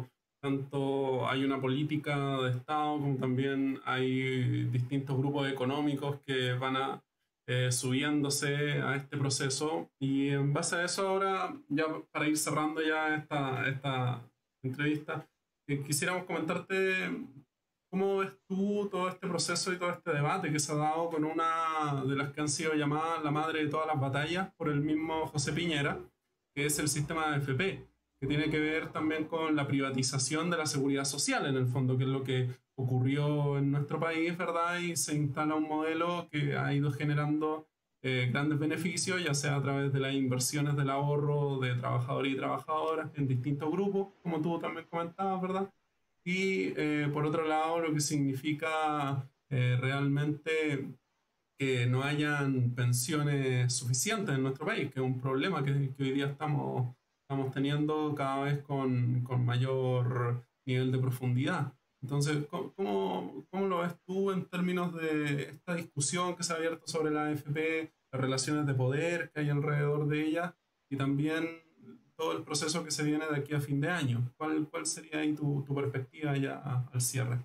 tanto hay una política de Estado como también hay distintos grupos económicos que van a, eh, subiéndose a este proceso. Y en base a eso ahora, ya para ir cerrando ya esta, esta entrevista, eh, quisiéramos comentarte cómo ves tú todo este proceso y todo este debate que se ha dado con una de las que han sido llamadas la madre de todas las batallas por el mismo José Piñera, que es el sistema de A F P, que tiene que ver también con la privatización de la seguridad social, en el fondo, que es lo que ocurrió en nuestro país, ¿verdad? Y se instala un modelo que ha ido generando eh, grandes beneficios, ya sea a través de las inversiones del ahorro de trabajadores y trabajadoras en distintos grupos, como tú también comentabas, ¿verdad? Y eh, por otro lado, lo que significa eh, realmente que no hayan pensiones suficientes en nuestro país, que es un problema que, que hoy día estamos, estamos teniendo cada vez con, con mayor nivel de profundidad. Entonces, ¿cómo, cómo, cómo lo ves tú en términos de esta discusión que se ha abierto sobre la A F P, las relaciones de poder que hay alrededor de ella y también todo el proceso que se viene de aquí a fin de año? ¿Cuál, cuál sería ahí tu, tu perspectiva ya al cierre?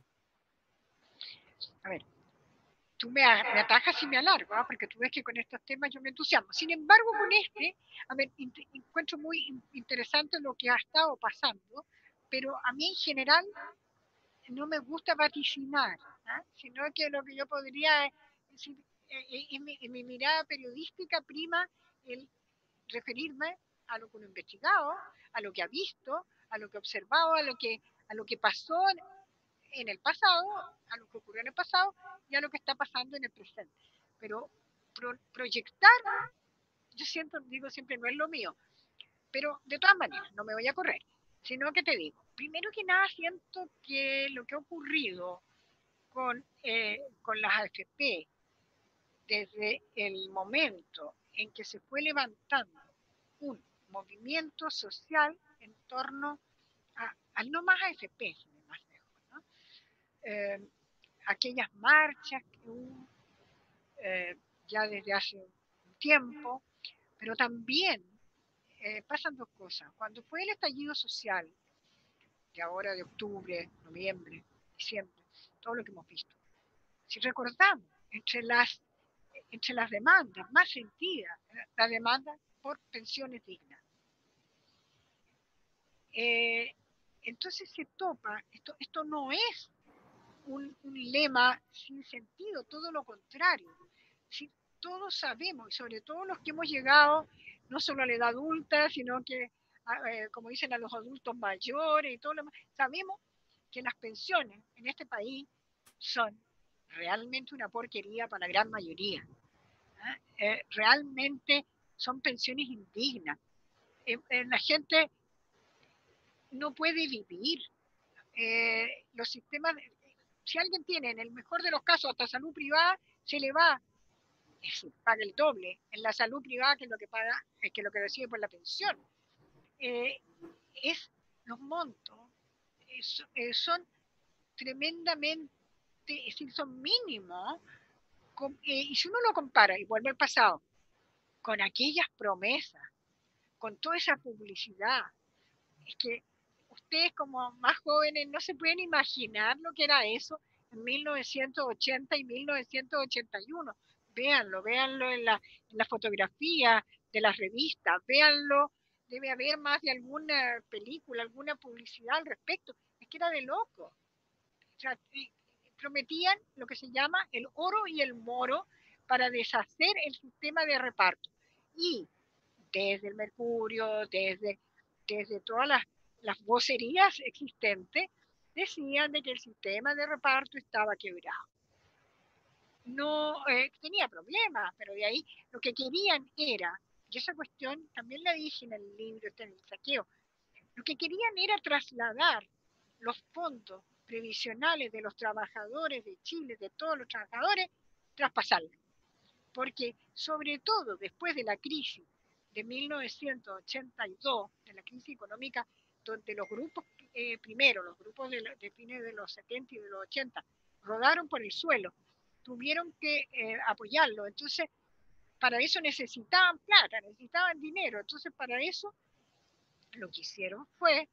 A ver, tú me, me atajas y me alargo, ¿eh? Porque tú ves que con estos temas yo me entusiasmo. Sin embargo, con este, a ver, encuentro muy interesante lo que ha estado pasando, pero a mí en general no me gusta vaticinar, ¿eh? Sino que lo que yo podría decir, eh, eh, en, mi, en mi mirada periodística prima el referirme a lo que uno ha investigado, a lo que ha visto, a lo que ha observado, a lo que, a lo que pasó en el pasado, a lo que ocurrió en el pasado y a lo que está pasando en el presente. Pero pro, proyectar, yo siento, digo siempre, no es lo mío. Pero de todas maneras, no me voy a correr, sino que te digo, primero que nada siento que lo que ha ocurrido con, eh, con las A F P desde el momento en que se fue levantando un movimiento social en torno a, al no más A F P, más lejos, ¿no? Eh, aquellas marchas que hubo eh, ya desde hace un tiempo, pero también eh, pasan dos cosas. Cuando fue el estallido social, de ahora de octubre, noviembre, diciembre, todo lo que hemos visto, si recordamos, entre las, entre las demandas más sentidas, la demanda por pensiones dignas. Eh, entonces se topa, esto, esto no es un, un lema sin sentido, todo lo contrario. Si todos sabemos, y sobre todo los que hemos llegado no solo a la edad adulta, sino que, eh, como dicen, a los adultos mayores y todo lo demás, sabemos que las pensiones en este país son realmente una porquería para la gran mayoría. ¿eh? Eh, realmente son pensiones indignas. Eh, eh, la gente no puede vivir. Eh, los sistemas, si alguien tiene en el mejor de los casos hasta salud privada, se le va, se paga el doble en la salud privada que lo que paga, eh, que lo que recibe por la pensión. Eh, es los montos es, eh, son tremendamente, es decir, son mínimos, con, eh, y si uno lo compara y vuelve al pasado con aquellas promesas, con toda esa publicidad, es que ustedes como más jóvenes no se pueden imaginar lo que era eso en mil novecientos ochenta y mil novecientos ochenta y uno. Véanlo, véanlo en la, en la fotografía de las revistas, véanlo, debe haber más de alguna película, alguna publicidad al respecto. Es que era de loco. O sea, prometían lo que se llama el oro y el moro para deshacer el sistema de reparto. Y desde el Mercurio, desde, desde todas las, las vocerías existentes, decían de que el sistema de reparto estaba quebrado. No eh, tenía problemas, pero de ahí lo que querían era, y esa cuestión también la dije en el libro, está en el saqueo, lo que querían era trasladar los fondos previsionales de los trabajadores de Chile, de todos los trabajadores, traspasarlos. Porque sobre todo después de la crisis de mil novecientos ochenta y dos, de la crisis económica, donde los grupos, eh, primero, los grupos de, de, fines de los setenta y de los ochenta, rodaron por el suelo, tuvieron que eh, apoyarlo. Entonces, para eso necesitaban plata, necesitaban dinero. Entonces, para eso, lo que hicieron fue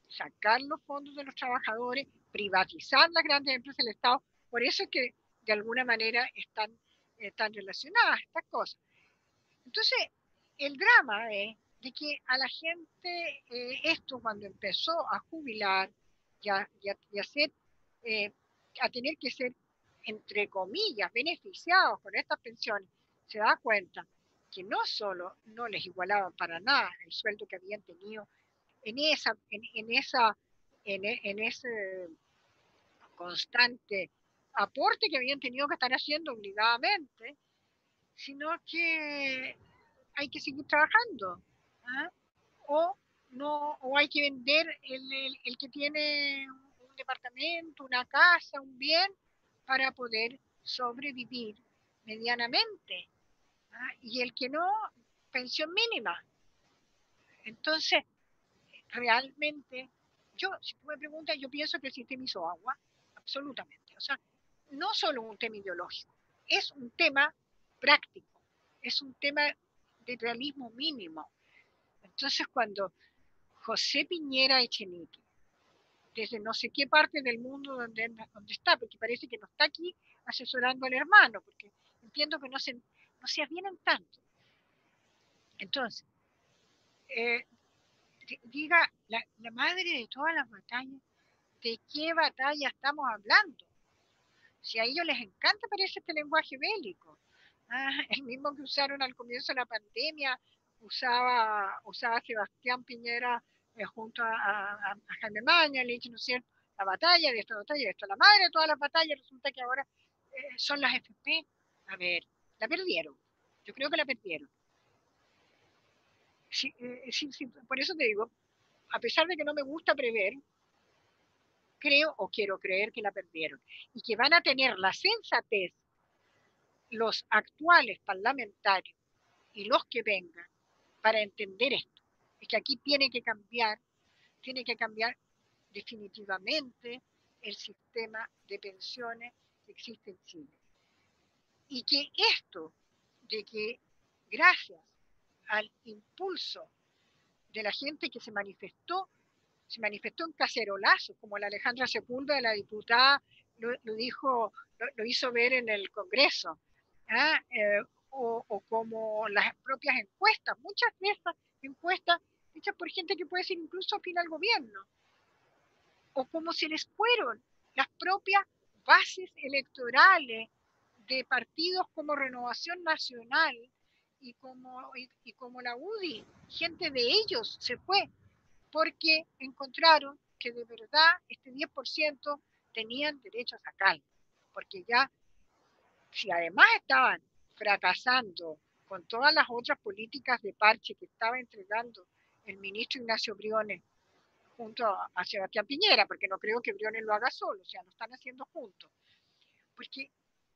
sacar los fondos de los trabajadores, privatizar las grandes empresas del Estado. Por eso es que de alguna manera están, están relacionadas estas cosas. Entonces, el drama es de que a la gente eh, esto cuando empezó a jubilar y a, y a, y a, ser, eh, a tener que ser, entre comillas, beneficiados con estas pensiones, se da cuenta que no solo no les igualaban para nada el sueldo que habían tenido en esa, en, en esa, en, en ese constante aporte que habían tenido que estar haciendo obligadamente, sino que hay que seguir trabajando. ¿Ah? O, no, o hay que vender el, el, el, que tiene un departamento, una casa, un bien, para poder sobrevivir medianamente. ¿Ah? Y el que no, pensión mínima. Entonces, realmente, yo, si tú me preguntas, yo pienso que el sistema hizo agua, absolutamente. O sea, no solo un tema ideológico, es un tema práctico, es un tema de realismo mínimo. Entonces, cuando José Piñera Echenique, desde no sé qué parte del mundo donde, donde está, porque parece que no está aquí asesorando al hermano, porque entiendo que no se, no se avienen tanto. Entonces, eh, diga la, la madre de todas las batallas, ¿de qué batalla estamos hablando? Si a ellos les encanta, parece este lenguaje bélico. Ah, el mismo que usaron al comienzo de la pandemia, usaba, usaba Sebastián Piñera eh, junto a, a, a Jaime Mañalich, ¿no es cierto? La batalla de esta batalla, de esto, la madre de todas las batallas, resulta que ahora eh, son las F P. A ver, la perdieron. Yo creo que la perdieron. Sí, eh, sí, sí, por eso te digo, a pesar de que no me gusta prever, creo o quiero creer que la perdieron y que van a tener la sensatez los actuales parlamentarios y los que vengan para entender esto. Es que aquí tiene que cambiar, tiene que cambiar definitivamente el sistema de pensiones que existe en Chile. Y que esto de que gracias al impulso de la gente que se manifestó, se manifestó en cacerolazos, como la Alejandra Sepúlveda, la diputada, lo, lo dijo, lo, lo, hizo ver en el Congreso, ¿ah? eh, o, o, como las propias encuestas, muchas de estas encuestas hechas por gente que puede ser incluso afín al gobierno, o como se les fueron las propias bases electorales de partidos como Renovación Nacional y como, y, y como la U D I, gente de ellos se fue porque encontraron que de verdad este diez por ciento tenían derecho a sacarlo, porque ya si además estaban fracasando con todas las otras políticas de parche que estaba entregando el ministro Ignacio Briones junto a, a Sebastián Piñera, porque no creo que Briones lo haga solo, o sea, lo están haciendo juntos. Porque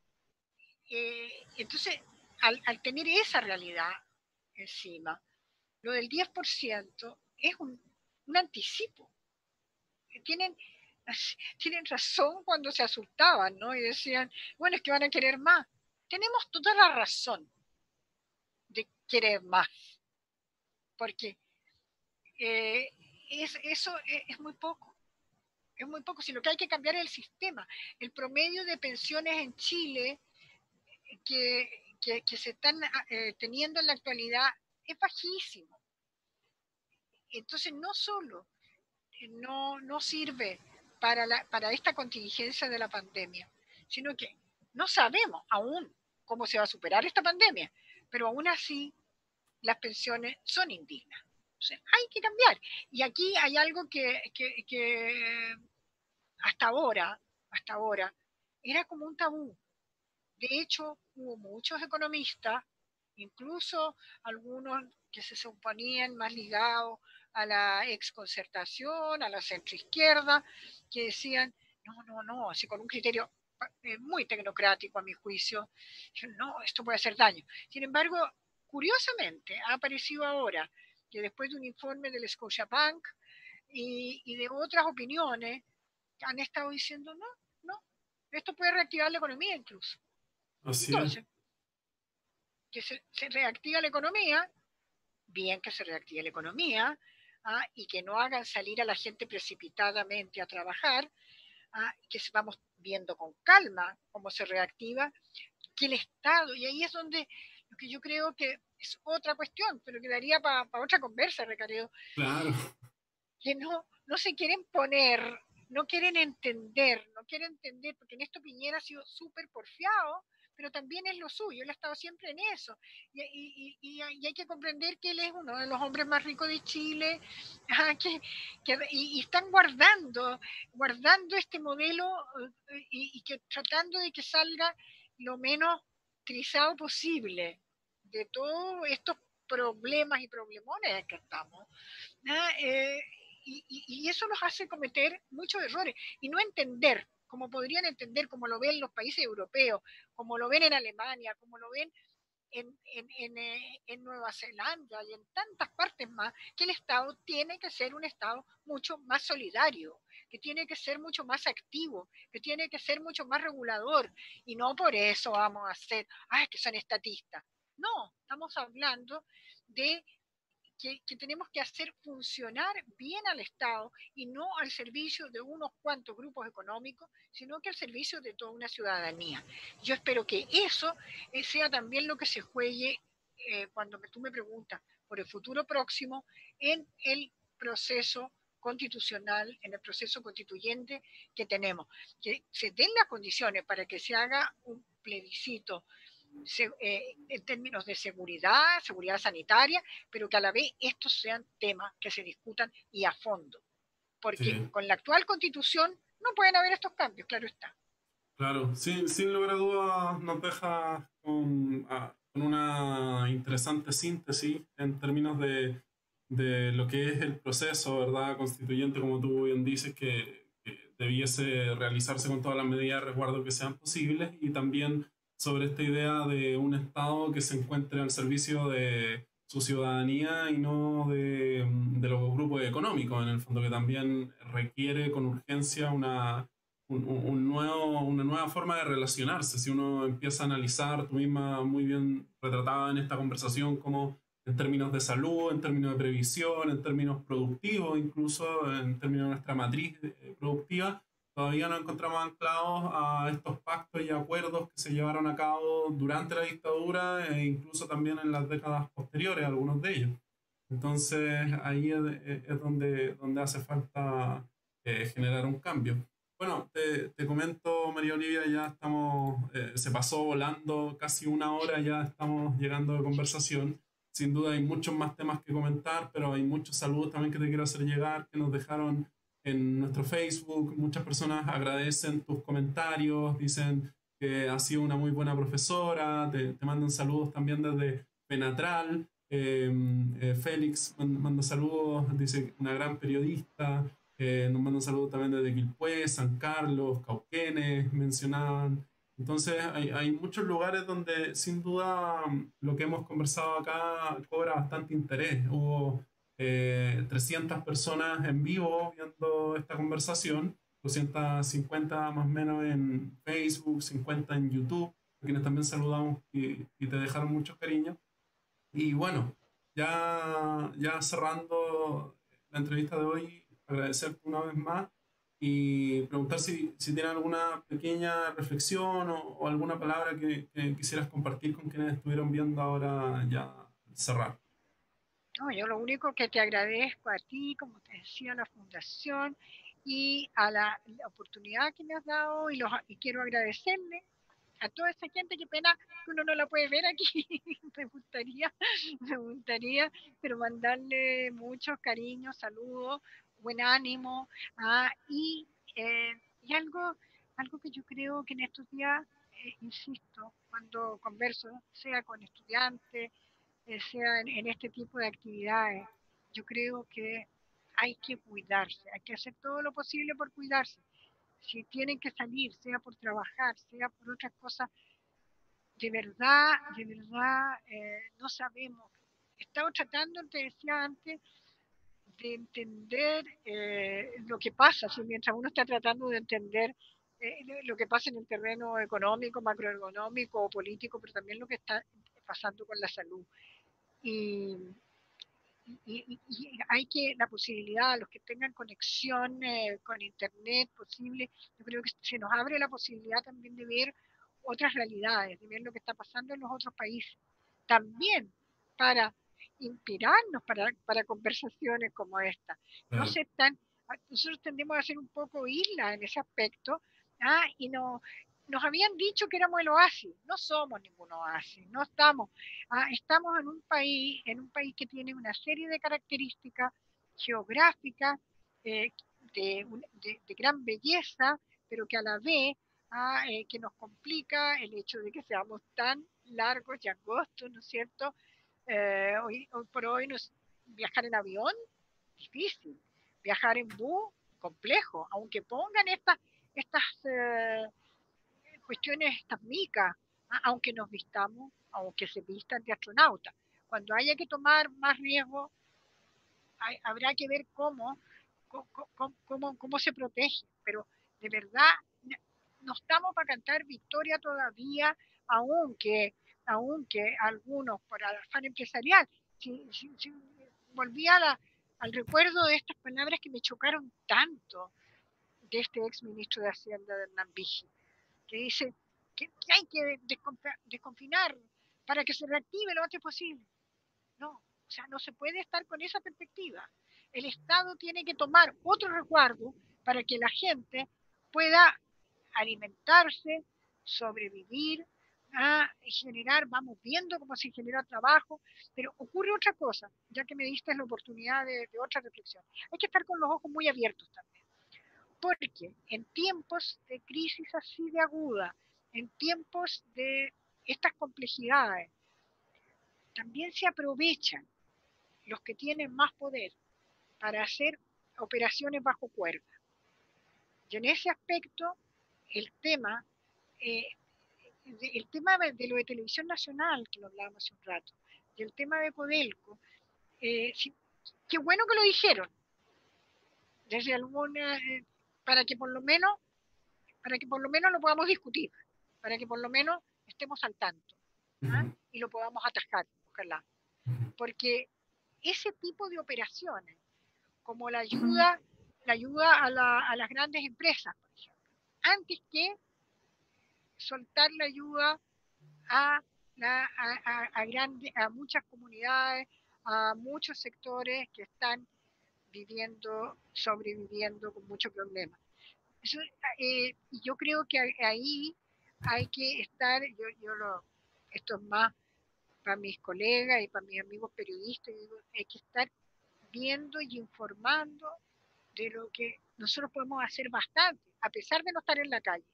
eh, entonces, al, al tener esa realidad encima, lo del diez por ciento es un, un anticipo. Tienen, tienen razón cuando se asustaban, ¿no? Y decían, bueno, es que van a querer más. Tenemos toda la razón de querer más, porque eh, es, eso es, es muy poco. Es muy poco, sino que hay que cambiar el sistema. El promedio de pensiones en Chile que, que, que se están eh, teniendo en la actualidad es bajísimo. Entonces, no solo no, no sirve para, la, para esta contingencia de la pandemia, sino que no sabemos aún cómo se va a superar esta pandemia, pero aún así las pensiones son indignas. O sea, hay que cambiar. Y aquí hay algo que, que, que hasta ahora, hasta ahora, era como un tabú. De hecho, hubo muchos economistas, incluso algunos que se suponían más ligados a la exconcertación, a la centroizquierda, que decían, no, no, no, así con un criterio muy tecnocrático a mi juicio, no, esto puede hacer daño. Sin embargo, curiosamente, ha aparecido ahora que después de un informe del Scotiabank y, y de otras opiniones, han estado diciendo, no, no, esto puede reactivar la economía incluso. Así es. Entonces, que se, se reactiva la economía, bien que se reactive la economía, ¿ah? Y que no hagan salir a la gente precipitadamente a trabajar, ¿ah? Que vamos viendo con calma cómo se reactiva, que el Estado, y ahí es donde lo que yo creo que es otra cuestión, pero quedaría para pa otra conversa, Ricardo, Claro, que no, no se quieren poner, no quieren entender, no quieren entender, porque en esto Piñera ha sido súper porfiado, pero también es lo suyo, él ha estado siempre en eso. Y, y, y, y hay que comprender que él es uno de los hombres más ricos de Chile, que, que, y, y, están guardando, guardando este modelo y, y que tratando de que salga lo menos trizado posible de todos estos problemas y problemones en que estamos. ¿Ah? Eh, y, y, y eso los hace cometer muchos errores y no entender, como podrían entender, como lo ven los países europeos, como lo ven en Alemania, como lo ven en, en, en, eh, en Nueva Zelanda y en tantas partes más, que el Estado tiene que ser un Estado mucho más solidario, que tiene que ser mucho más activo, que tiene que ser mucho más regulador, y no por eso vamos a hacer, ah, que son estatistas. No, estamos hablando de que, que, tenemos que hacer funcionar bien al Estado y no al servicio de unos cuantos grupos económicos, sino que al servicio de toda una ciudadanía. Yo espero que eso eh, sea también lo que se juegue eh, cuando me, tú me preguntas por el futuro próximo en el proceso constitucional, en el proceso constituyente que tenemos. Que se den las condiciones para que se haga un plebiscito se, eh, en términos de seguridad, seguridad sanitaria, pero que a la vez estos sean temas que se discutan y a fondo. Porque sí. con la actual constitución no pueden haber estos cambios, claro está. Claro, sin, sin lugar a dudas nos deja con, ah, con una interesante síntesis en términos de, de lo que es el proceso, ¿verdad? Constituyente, como tú bien dices, que, que debiese realizarse con todas las medidas de resguardo que sean posibles, y también sobre esta idea de un Estado que se encuentre al servicio de su ciudadanía y no de, de los grupos económicos, en el fondo, que también requiere con urgencia una un, un nuevo, una nueva forma de relacionarse. Si uno empieza a analizar, tú misma muy bien retratada en esta conversación, como en términos de salud, en términos de previsión, en términos productivos, incluso en términos de nuestra matriz eh, productiva, todavía no encontramos anclados a estos pactos y acuerdos que se llevaron a cabo durante la dictadura e incluso también en las décadas posteriores, algunos de ellos. Entonces ahí es, es donde, donde hace falta eh, generar un cambio. Bueno, te, te comento, María Olivia, ya estamos, eh, se pasó volando casi una hora, ya estamos llegando de conversación. Sin duda hay muchos más temas que comentar, pero hay muchos saludos también que te quiero hacer llegar, que nos dejaron en nuestro Facebook. Muchas personas agradecen tus comentarios, dicen que has sido una muy buena profesora, te, te mandan saludos también desde Penatral. Eh, eh, Félix manda saludos, dice una gran periodista. Eh, nos mandan saludos también desde Quilpué, San Carlos, Cauquenes, mencionaban. Entonces hay, hay muchos lugares donde sin duda lo que hemos conversado acá cobra bastante interés. Hubo eh, trescientas personas en vivo viendo esta conversación, doscientas cincuenta más o menos en Facebook, cincuenta en YouTube, a quienes también saludamos y, y te dejaron mucho cariño. Y bueno, ya, ya cerrando la entrevista de hoy, agradecerte una vez más y preguntar si, si tienes alguna pequeña reflexión o, o alguna palabra que, que quisieras compartir con quienes estuvieron viendo ahora ya cerrar. No, yo lo único que te agradezco a ti, como te decía, a la Fundación y a la, la oportunidad que me has dado y, los, y quiero agradecerle a toda esa gente, qué pena que uno no la puede ver aquí, me gustaría, me gustaría, pero mandarle muchos cariños, saludos, buen ánimo, ah, y, eh, y algo, algo que yo creo que en estos días, eh, insisto, cuando converso, sea con estudiantes, eh, sea en, en este tipo de actividades, yo creo que hay que cuidarse, hay que hacer todo lo posible por cuidarse. Si tienen que salir, sea por trabajar, sea por otras cosas, de verdad, de verdad, eh, no sabemos. He estado tratando, te decía antes, de entender eh, lo que pasa, si mientras uno está tratando de entender eh, lo que pasa en el terreno económico, macroeconómico o político, pero también lo que está pasando con la salud. Y, y, y, y hay que la posibilidad, los que tengan conexión eh, con internet posible, yo creo que se nos abre la posibilidad también de ver otras realidades, de ver lo que está pasando en los otros países. También para inspirarnos para, para conversaciones como esta. No Claro. ser tan, nosotros tendemos a ser un poco isla en ese aspecto, ¿ah? Y no, nos habían dicho que éramos el oasis, no somos ningún oasis, no estamos, ah, estamos en un país, en un país que tiene una serie de características geográficas eh, de, de, de, gran belleza, pero que a la vez ah, eh, que nos complica el hecho de que seamos tan largos y angostos, ¿no es cierto? Eh, hoy, hoy, por hoy nos, viajar en avión, difícil. Viajar en bus, complejo. Aunque pongan estas, estas eh, cuestiones, estas micas, ¿ah? Aunque nos vistamos, aunque se vistan de astronauta. Cuando haya que tomar más riesgo, hay, habrá que ver cómo, cómo, cómo, cómo se protege. Pero de verdad, no estamos para cantar victoria todavía, aunque, aunque algunos, por el afán empresarial, si, si, si volví a la, al recuerdo de estas palabras que me chocaron tanto de este ex ministro de Hacienda de Hernán Vigi, que dice que, que hay que desconfinar para que se reactive lo antes posible. No, o sea, no se puede estar con esa perspectiva. El Estado tiene que tomar otro resguardo para que la gente pueda alimentarse, sobrevivir, a generar, vamos viendo cómo se genera trabajo, pero ocurre otra cosa, ya que me diste la oportunidad de, de otra reflexión. Hay que estar con los ojos muy abiertos también, porque en tiempos de crisis así de aguda, en tiempos de estas complejidades, también se aprovechan los que tienen más poder para hacer operaciones bajo cuerda. Y en ese aspecto, el tema, eh, el tema de lo de Televisión Nacional, que lo hablábamos hace un rato, y el tema de Codelco, eh, sí, qué bueno que lo dijeron, desde alguna, eh, para que por lo menos, para que por lo menos lo podamos discutir, para que por lo menos estemos al tanto, ¿ah? Uh-huh. Y lo podamos atajar, ojalá. Porque ese tipo de operaciones, como la ayuda, la ayuda a, la, a las grandes empresas, por ejemplo, antes que soltar la ayuda a, la, a, a, a, grande, a muchas comunidades, a muchos sectores que están viviendo, sobreviviendo con muchos problemas. Eso, eh, yo creo que ahí hay que estar, yo, yo lo, esto es más para mis colegas y para mis amigos periodistas, digo, hay que estar viendo y informando de lo que nosotros podemos hacer bastante, a pesar de no estar en la calle.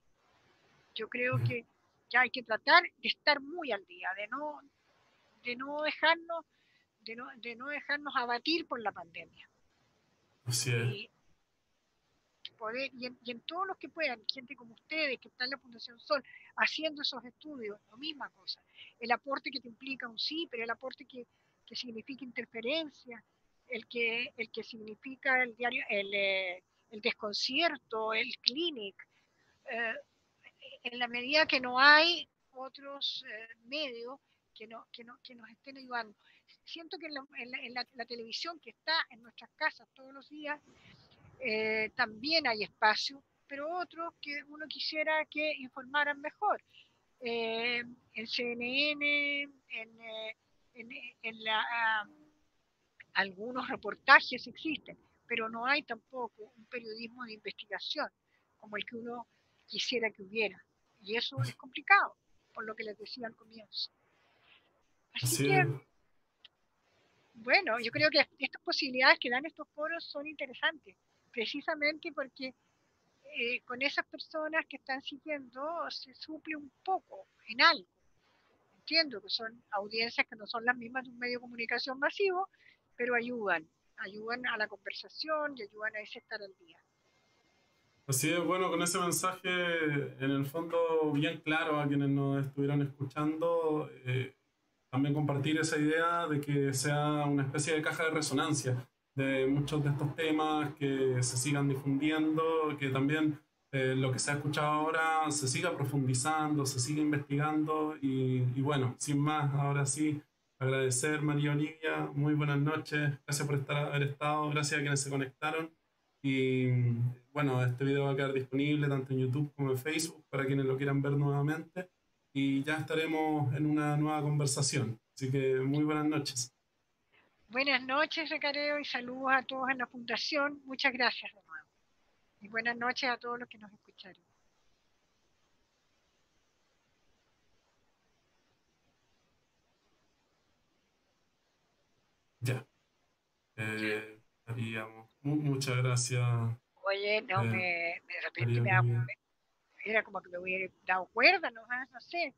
Yo creo que ya hay que tratar de estar muy al día, de no, de no dejarnos, de no, de no dejarnos abatir por la pandemia. Así es. Y, poder, y, en, y en todos los que puedan, gente como ustedes que está en la Fundación Sol haciendo esos estudios, lo misma cosa. El aporte que te implica un sí, pero el aporte que, que significa interferencia, el que, el que significa el diario, el, eh, el desconcierto, el clinic, eh, en la medida que no hay otros eh, medios que, no, que, no, que nos estén ayudando. Siento que en, la, en, la, en la, la, televisión que está en nuestras casas todos los días, eh, también hay espacio, pero otros que uno quisiera que informaran mejor. Eh, en C N N, en, eh, en, en la, uh, algunos reportajes existen, pero no hay tampoco un periodismo de investigación como el que uno quisiera que hubiera. Y eso es complicado, por lo que les decía al comienzo. Así Así que, es. bueno, yo creo que estas posibilidades que dan estos foros son interesantes, precisamente porque eh, con esas personas que están siguiendo se suple un poco en algo. Entiendo que son audiencias que no son las mismas de un medio de comunicación masivo, pero ayudan, ayudan a la conversación y ayudan a ese estar al día. Así es, bueno, con ese mensaje en el fondo bien claro a quienes nos estuvieron escuchando, eh, también compartir esa idea de que sea una especie de caja de resonancia de muchos de estos temas, que se sigan difundiendo, que también eh, lo que se ha escuchado ahora se siga profundizando, se siga investigando y, y bueno, sin más, ahora sí, agradecer, María Olivia, muy buenas noches, gracias por estar, haber estado, gracias a quienes se conectaron. Y bueno, este video va a quedar disponible tanto en YouTube como en Facebook para quienes lo quieran ver nuevamente. Y ya estaremos en una nueva conversación. Así que muy buenas noches. Buenas noches, Recareo, y saludos a todos en la Fundación. Muchas gracias de nuevo. Y buenas noches a todos los que nos escucharon. Ya. Eh, haríamos. Mu- muchas gracias, Oye, no, eh, me, de repente María me da, Olivia. era como que me hubiera dado cuerda, no, no sé.